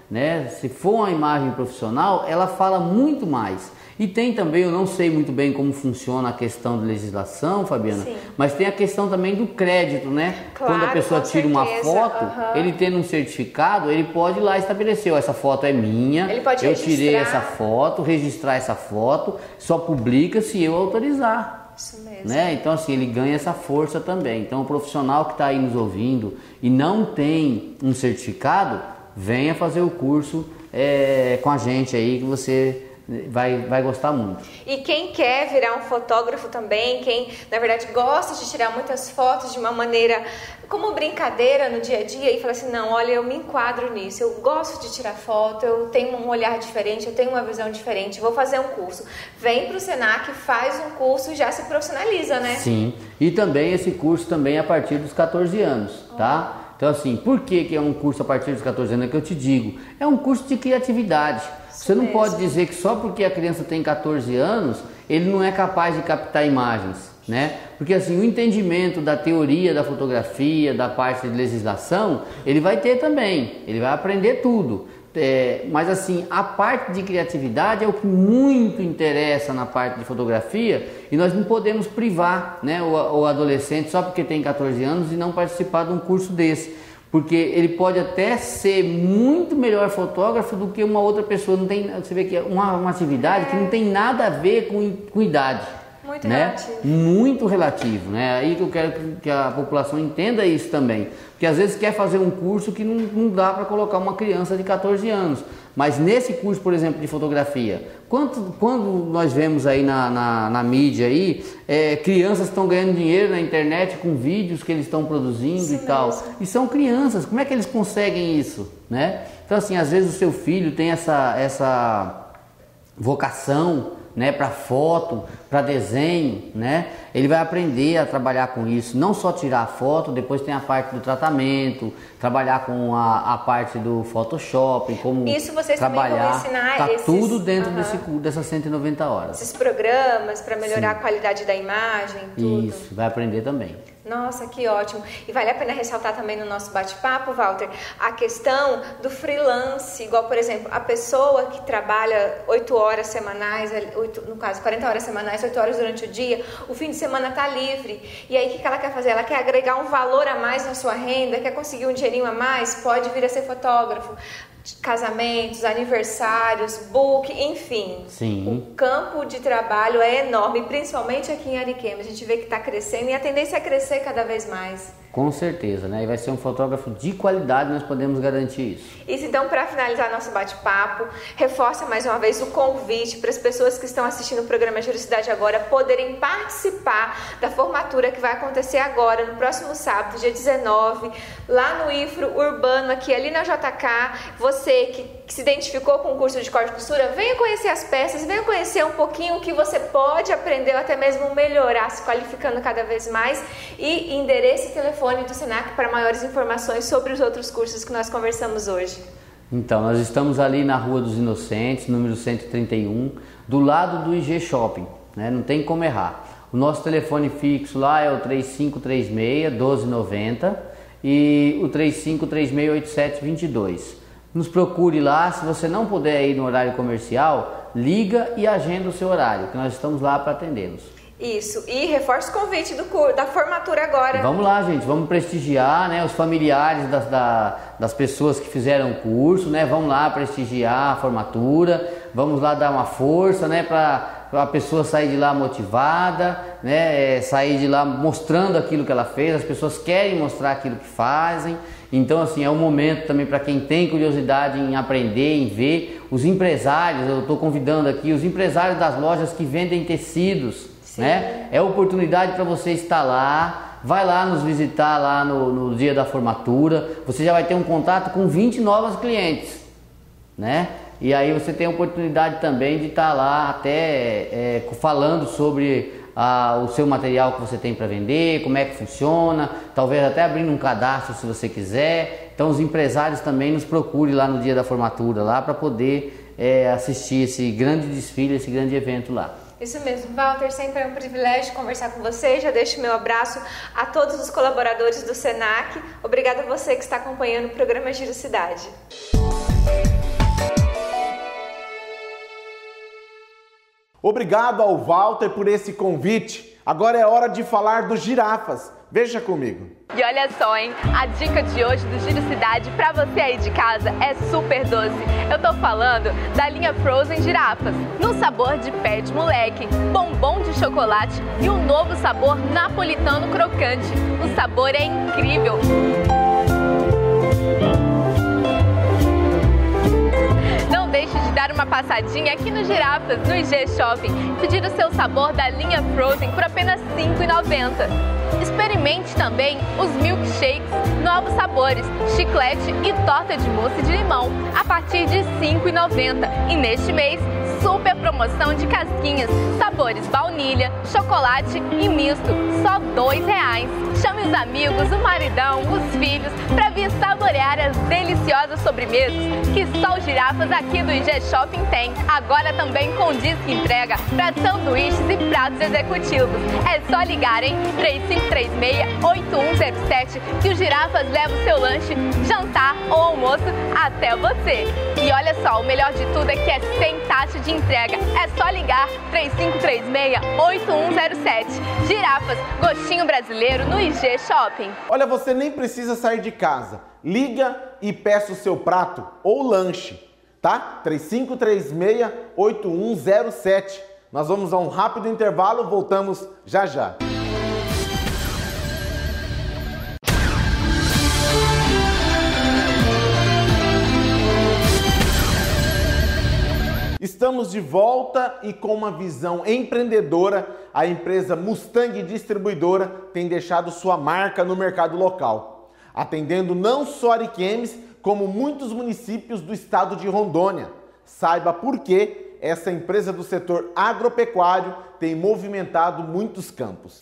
né? Se for uma imagem profissional, ela fala muito mais. E tem também, eu não sei muito bem como funciona a questão de legislação, Fabiana, sim, mas tem a questão também do crédito, né? Claro, quando a pessoa tira uma foto, ele tendo um certificado, ele pode ir lá estabelecer, essa foto é minha, eu tirei essa foto, registrar essa foto, só publica se eu autorizar. Isso mesmo. Né? Então assim, ele ganha essa força também. Então o profissional que está aí nos ouvindo e não tem um certificado, venha fazer o curso com a gente aí, que você vai gostar muito. E quem quer virar um fotógrafo também, quem na verdade gosta de tirar muitas fotos de uma maneira como brincadeira no dia a dia e fala assim, não, olha, eu me enquadro nisso, eu gosto de tirar foto, eu tenho um olhar diferente, eu tenho uma visão diferente, vou fazer um curso. Vem para o Senac, faz um curso e já se profissionaliza, né? Sim, e também esse curso também é a partir dos 14 anos, tá? Então assim, por que é um curso a partir dos 14 anos? É que eu te digo, é um curso de criatividade. Você não pode dizer que só porque a criança tem 14 anos, ele não é capaz de captar imagens, né? Porque assim, o entendimento da teoria da fotografia, da parte de legislação, ele vai ter também, ele vai aprender tudo. Mas assim, a parte de criatividade é o que muito interessa na parte de fotografia e nós não podemos privar, né, o adolescente só porque tem 14 anos e não participar de um curso desse. Porque ele pode até ser muito melhor fotógrafo do que uma outra pessoa. Não tem, você vê que é uma atividade que não tem nada a ver com idade. Muito, né? Relativo. Muito relativo, né? Aí que eu quero que a população entenda isso também. Porque às vezes quer fazer um curso que não dá para colocar uma criança de 14 anos. Mas nesse curso, por exemplo, de fotografia, quando nós vemos aí na mídia aí, crianças estão ganhando dinheiro na internet com vídeos que eles estão produzindo isso e tal. Mesmo. E são crianças, como é que eles conseguem isso, né? Então assim, às vezes o seu filho tem essa vocação, né, para foto, para desenho, né? Ele vai aprender a trabalhar com isso, não só tirar a foto, depois tem a parte do tratamento, trabalhar com a parte do Photoshop, como isso vocês trabalhar, também vão ensinar tá tudo dentro dessas 190 horas. Esses programas para melhorar a qualidade da imagem, tudo. Isso, vai aprender também. Nossa, que ótimo. E vale a pena ressaltar também no nosso bate-papo, Walter, a questão do freelance, igual, por exemplo, a pessoa que trabalha 8 horas semanais, no caso, 40 horas semanais, 8 horas durante o dia, o fim de semana está livre. E aí, o que ela quer fazer? Ela quer agregar um valor a mais na sua renda, quer conseguir um dinheirinho a mais, pode vir a ser fotógrafo. Casamentos, aniversários, book, enfim. Sim. O campo de trabalho é enorme, principalmente aqui em Ariquemes. A gente vê que está crescendo e a tendência é crescer cada vez mais. Com certeza, né? E vai ser um fotógrafo de qualidade, nós podemos garantir isso. Isso, então, para finalizar nosso bate-papo, reforça mais uma vez o convite para as pessoas que estão assistindo o programa Girocidade agora poderem participar da formatura que vai acontecer agora, no próximo sábado, dia 19, lá no IFRO Urbano, aqui ali na JK. Você que se identificou com o curso de corte e costura, venha conhecer as peças, venha conhecer um pouquinho o que você pode aprender ou até mesmo melhorar, se qualificando cada vez mais. E endereço e telefone do Senac para maiores informações sobre os outros cursos que nós conversamos hoje. Então, nós estamos ali na Rua dos Inocentes, número 131, do lado do IG Shopping, né? Não tem como errar. O nosso telefone fixo lá é o 3536-1290 e o 3536-8722. Nos procure lá, se você não puder ir no horário comercial, liga e agenda o seu horário, que nós estamos lá para atendê-los. Isso, e reforça o convite da formatura agora. Vamos lá, gente, vamos prestigiar, né, os familiares das pessoas que fizeram o curso, né, vamos lá prestigiar a formatura, vamos lá dar uma força, né, para a pessoa sair de lá motivada, né, sair de lá mostrando aquilo que ela fez. As pessoas querem mostrar aquilo que fazem. Então, assim, é um momento também para quem tem curiosidade em aprender, em ver. Os empresários, eu estou convidando aqui, os empresários das lojas que vendem tecidos, né? É oportunidade para você estar lá, vai lá nos visitar lá no dia da formatura, você já vai ter um contato com 20 novos clientes, né? E aí você tem a oportunidade também de estar lá até falando sobre o seu material que você tem para vender, como é que funciona, talvez até abrindo um cadastro se você quiser. Então os empresários também nos procurem lá no dia da formatura lá para poder assistir esse grande desfile, esse grande evento lá. Isso mesmo, Walter, sempre é um privilégio conversar com você. Já deixo meu abraço a todos os colaboradores do Senac. Obrigada a você que está acompanhando o programa Girocidade. Obrigado ao Walter por esse convite. Agora é hora de falar dos girafas. Veja comigo. E olha só, hein? A dica de hoje do Giro Cidade pra você aí de casa é super doce. Eu tô falando da linha Frozen Girafas, no sabor de pé de moleque, bombom de chocolate e um novo sabor napolitano crocante. O sabor é incrível. Não deixe de dar uma passadinha aqui no Girafas, no IG Shopping, pedir o seu sabor da linha Frozen por apenas R$ 5,90. Experimente também os milkshakes, novos sabores, chiclete e torta de mousse de limão, a partir de R$ 5,90. E neste mês, super promoção de casquinhas, sabores baunilha, chocolate e misto, só R$ 2,00. Chame os amigos, o maridão, os filhos, para vir saborear as deliciosas sobremesas que só os Girafas aqui do IG Shopping tem. Agora também com disque entrega para sanduíches e pratos executivos. É só ligar, hein? 3536-8107 que o Girafas leva o seu lanche, jantar ou almoço até você. E olha só, o melhor de tudo é que é sem taxa de entrega. É só ligar 3536-8107. Girafas, gostinho brasileiro no IG Shopping. Olha, você nem precisa sair de casa. Liga e peça o seu prato ou lanche, tá? 3536-8107. Nós vamos a um rápido intervalo, voltamos já já. Estamos de volta e com uma visão empreendedora, a empresa Mustang Distribuidora tem deixado sua marca no mercado local, atendendo não só Ariquemes, como muitos municípios do estado de Rondônia. Saiba por que essa empresa do setor agropecuário tem movimentado muitos campos.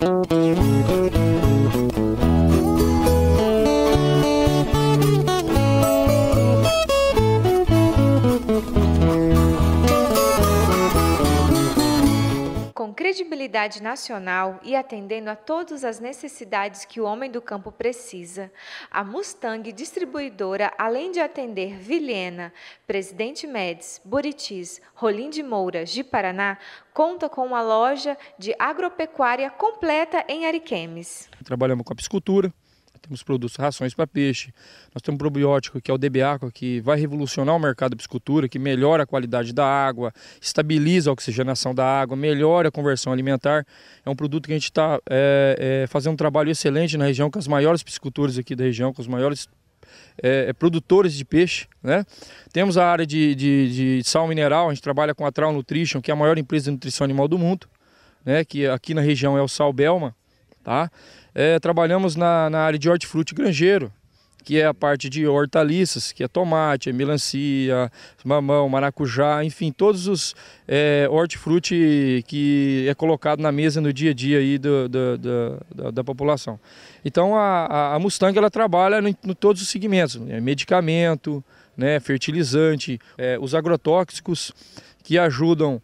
Com credibilidade nacional e atendendo a todas as necessidades que o homem do campo precisa, a Mustang Distribuidora, além de atender Vilhena, Presidente Médici, Buritis, Rolim de Moura, Ji-Paraná, conta com uma loja de agropecuária completa em Ariquemes. Trabalhamos com a piscicultura. Temos produtos, rações para peixe, nós temos um probiótico que é o DBA, que vai revolucionar o mercado da piscicultura, que melhora a qualidade da água, estabiliza a oxigenação da água, melhora a conversão alimentar. É um produto que a gente está fazendo um trabalho excelente na região, com as maiores piscicultores aqui da região, com os maiores produtores de peixe, né? Temos a área de sal mineral, a gente trabalha com a Trau Nutrition, que é a maior empresa de nutrição animal do mundo, né? Que aqui na região é o Sal Belma, tá? Trabalhamos na área de hortifruti granjeiro, que é a parte de hortaliças, que é tomate, melancia, mamão, maracujá, enfim, todos os hortifruti que é colocado na mesa no dia a dia aí da população. Então a Mustang ela trabalha em todos os segmentos, medicamento, né, fertilizante, os agrotóxicos que ajudam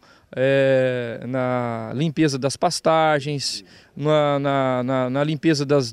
na limpeza das pastagens, na limpeza das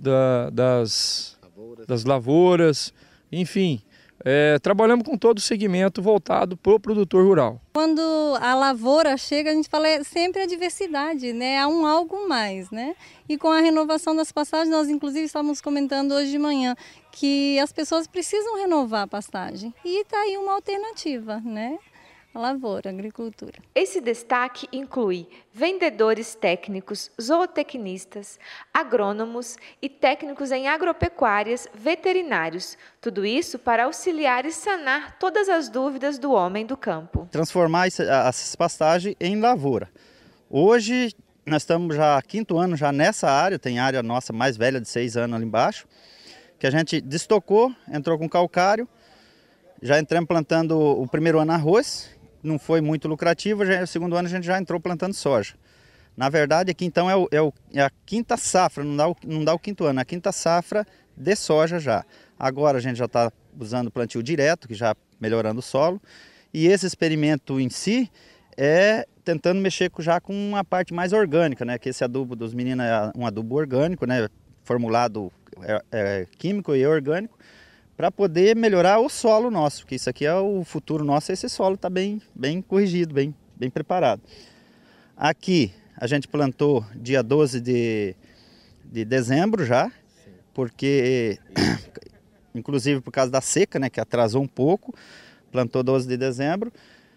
lavouras, enfim, trabalhamos com todo o segmento voltado para o produtor rural. Quando a lavoura chega, a gente fala sempre a diversidade, né? Há algo mais, né? E com a renovação das pastagens, nós inclusive estávamos comentando hoje de manhã que as pessoas precisam renovar a pastagem e está aí uma alternativa, né? Lavoura, agricultura. Esse destaque inclui vendedores técnicos, zootecnistas, agrônomos e técnicos em agropecuárias, veterinários. Tudo isso para auxiliar e sanar todas as dúvidas do homem do campo. Transformar essas pastagens em lavoura. Hoje nós estamos já há 5º ano já nessa área, tem área nossa mais velha de 6 anos ali embaixo, que a gente destocou, entrou com calcário, já entramos plantando o primeiro ano arroz. Não foi muito lucrativo, o 2º ano a gente já entrou plantando soja. Na verdade, aqui então é a 5ª safra, não dá o 5º ano, é a 5ª safra de soja já. Agora a gente já está usando plantio direto, que já melhorando o solo. E esse experimento em si é tentando mexer já com uma parte mais orgânica, né? Que esse adubo dos meninos é um adubo orgânico, né? Formulado químico e orgânico, para poder melhorar o solo nosso, porque isso aqui é o futuro nosso, esse solo está bem corrigido, bem preparado. Aqui a gente plantou dia 12 de dezembro já, porque inclusive por causa da seca, né, que atrasou um pouco, plantou 12 de dezembro.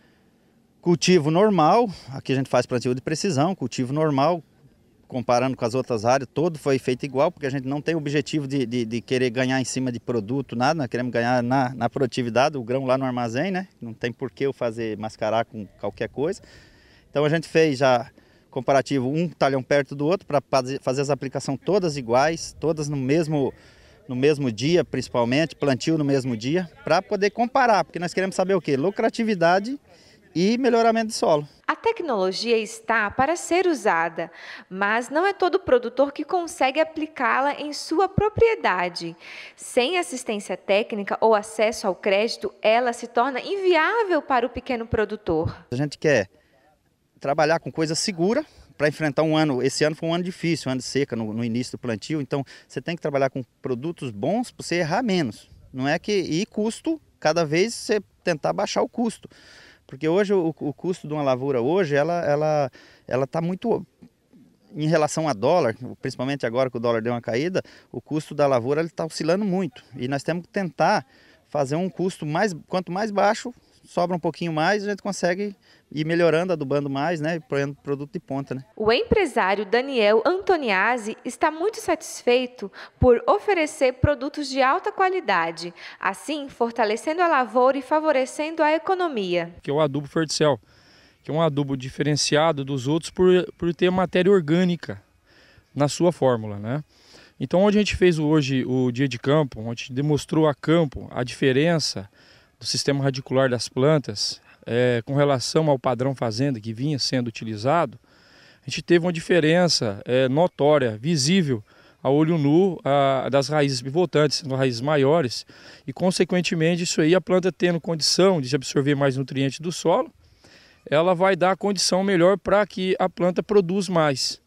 Cultivo normal, aqui a gente faz plantio de precisão, cultivo normal, comparando com as outras áreas, todo foi feito igual, porque a gente não tem o objetivo de querer ganhar em cima de produto, nada, nós queremos ganhar na produtividade, o grão lá no armazém, né? Não tem por que eu mascarar com qualquer coisa. Então a gente fez já comparativo um talhão perto do outro, para fazer as aplicações todas iguais, todas no mesmo dia, principalmente, plantio no mesmo dia, para poder comparar, porque nós queremos saber o quê? Lucratividade e melhoramento de solo. A tecnologia está para ser usada, mas não é todo produtor que consegue aplicá-la em sua propriedade. Sem assistência técnica ou acesso ao crédito, ela se torna inviável para o pequeno produtor. A gente quer trabalhar com coisa segura para enfrentar um ano. Esse ano foi um ano difícil, um ano de seca no início do plantio, então você tem que trabalhar com produtos bons para você errar menos. Não é que e custo, cada vez você tentar baixar o custo. Porque hoje o custo de uma lavoura hoje, ela está muito, em relação a dólar, principalmente agora que o dólar deu uma caída, o custo da lavoura está oscilando muito. E nós temos que tentar fazer um custo quanto mais baixo, sobra um pouquinho mais, a gente consegue ir melhorando, adubando mais, né, e põe produto de ponta, né. O empresário Daniel Antoniazzi está muito satisfeito por oferecer produtos de alta qualidade, assim fortalecendo a lavoura e favorecendo a economia. Que é o adubo Ferticel, que é um adubo diferenciado dos outros por ter matéria orgânica na sua fórmula, né. Então, onde a gente fez hoje o dia de campo, onde a gente demonstrou a campo a diferença do sistema radicular das plantas com relação ao padrão fazenda que vinha sendo utilizado, a gente teve uma diferença notória, visível a olho nu das raízes pivotantes, sendo raízes maiores, e consequentemente isso aí, a planta tendo condição de absorver mais nutrientes do solo, ela vai dar a condição melhor para que a planta produza mais.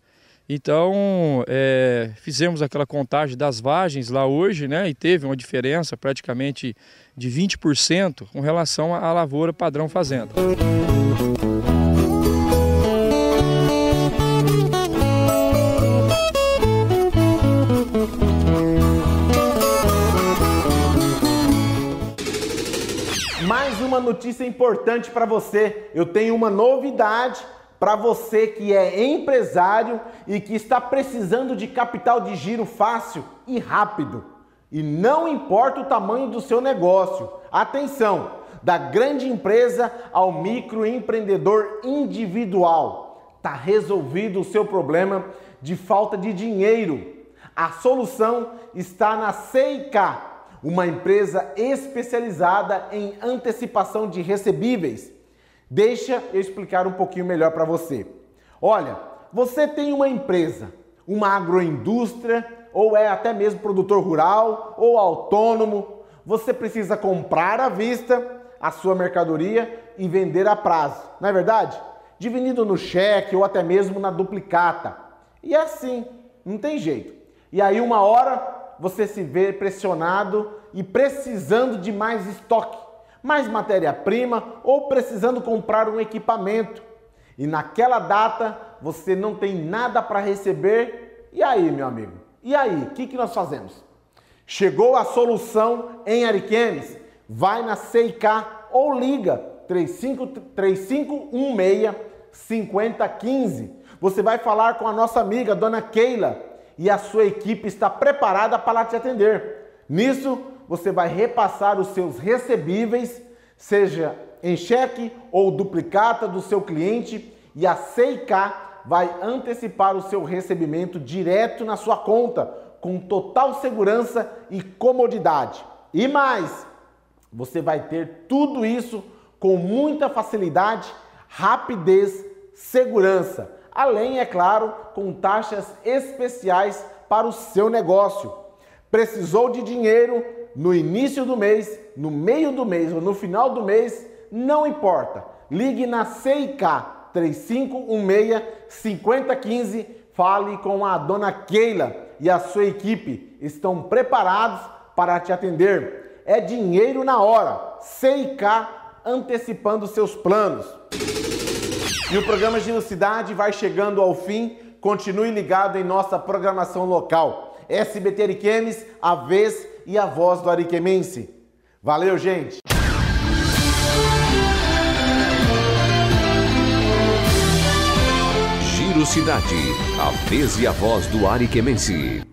Então, fizemos aquela contagem das vagens lá hoje, né, e teve uma diferença praticamente de 20% com relação à lavoura padrão fazenda. Mais uma notícia importante para você. Eu tenho uma novidade para você que é empresário e que está precisando de capital de giro fácil e rápido. E não importa o tamanho do seu negócio. Atenção! Da grande empresa ao microempreendedor individual. Está resolvido o seu problema de falta de dinheiro. A solução está na CIK, uma empresa especializada em antecipação de recebíveis. Deixa eu explicar um pouquinho melhor para você. Olha, você tem uma empresa, uma agroindústria, ou é até mesmo produtor rural ou autônomo. Você precisa comprar à vista a sua mercadoria e vender a prazo, não é verdade? Dividido no cheque ou até mesmo na duplicata. E assim, não tem jeito. E aí uma hora você se vê pressionado e precisando de mais estoque, mais matéria-prima ou precisando comprar um equipamento. E naquela data você não tem nada para receber. E aí, meu amigo? E aí, o que nós fazemos? Chegou a solução em Ariquemes? Vai na CIK ou liga 3516-5015. Você vai falar com a nossa amiga, Dona Keila, e a sua equipe está preparada para te atender. Nisso, você vai repassar os seus recebíveis, seja em cheque ou duplicata do seu cliente, e a CIK vai antecipar o seu recebimento direto na sua conta, com total segurança e comodidade. E mais, você vai ter tudo isso com muita facilidade, rapidez, segurança. Além, é claro, com taxas especiais para o seu negócio. Precisou de dinheiro no início do mês, no meio do mês ou no final do mês, não importa. Ligue na CIK 3516-5015, fale com a Dona Keila e a sua equipe. Estão preparados para te atender. É dinheiro na hora. CIK antecipando seus planos. E o programa Giro Cidade vai chegando ao fim. Continue ligado em nossa programação local. SBT Ariquemes, a vez e a voz do ariquemense. Valeu, gente! Giro Cidade, a vez e a voz do ariquemense.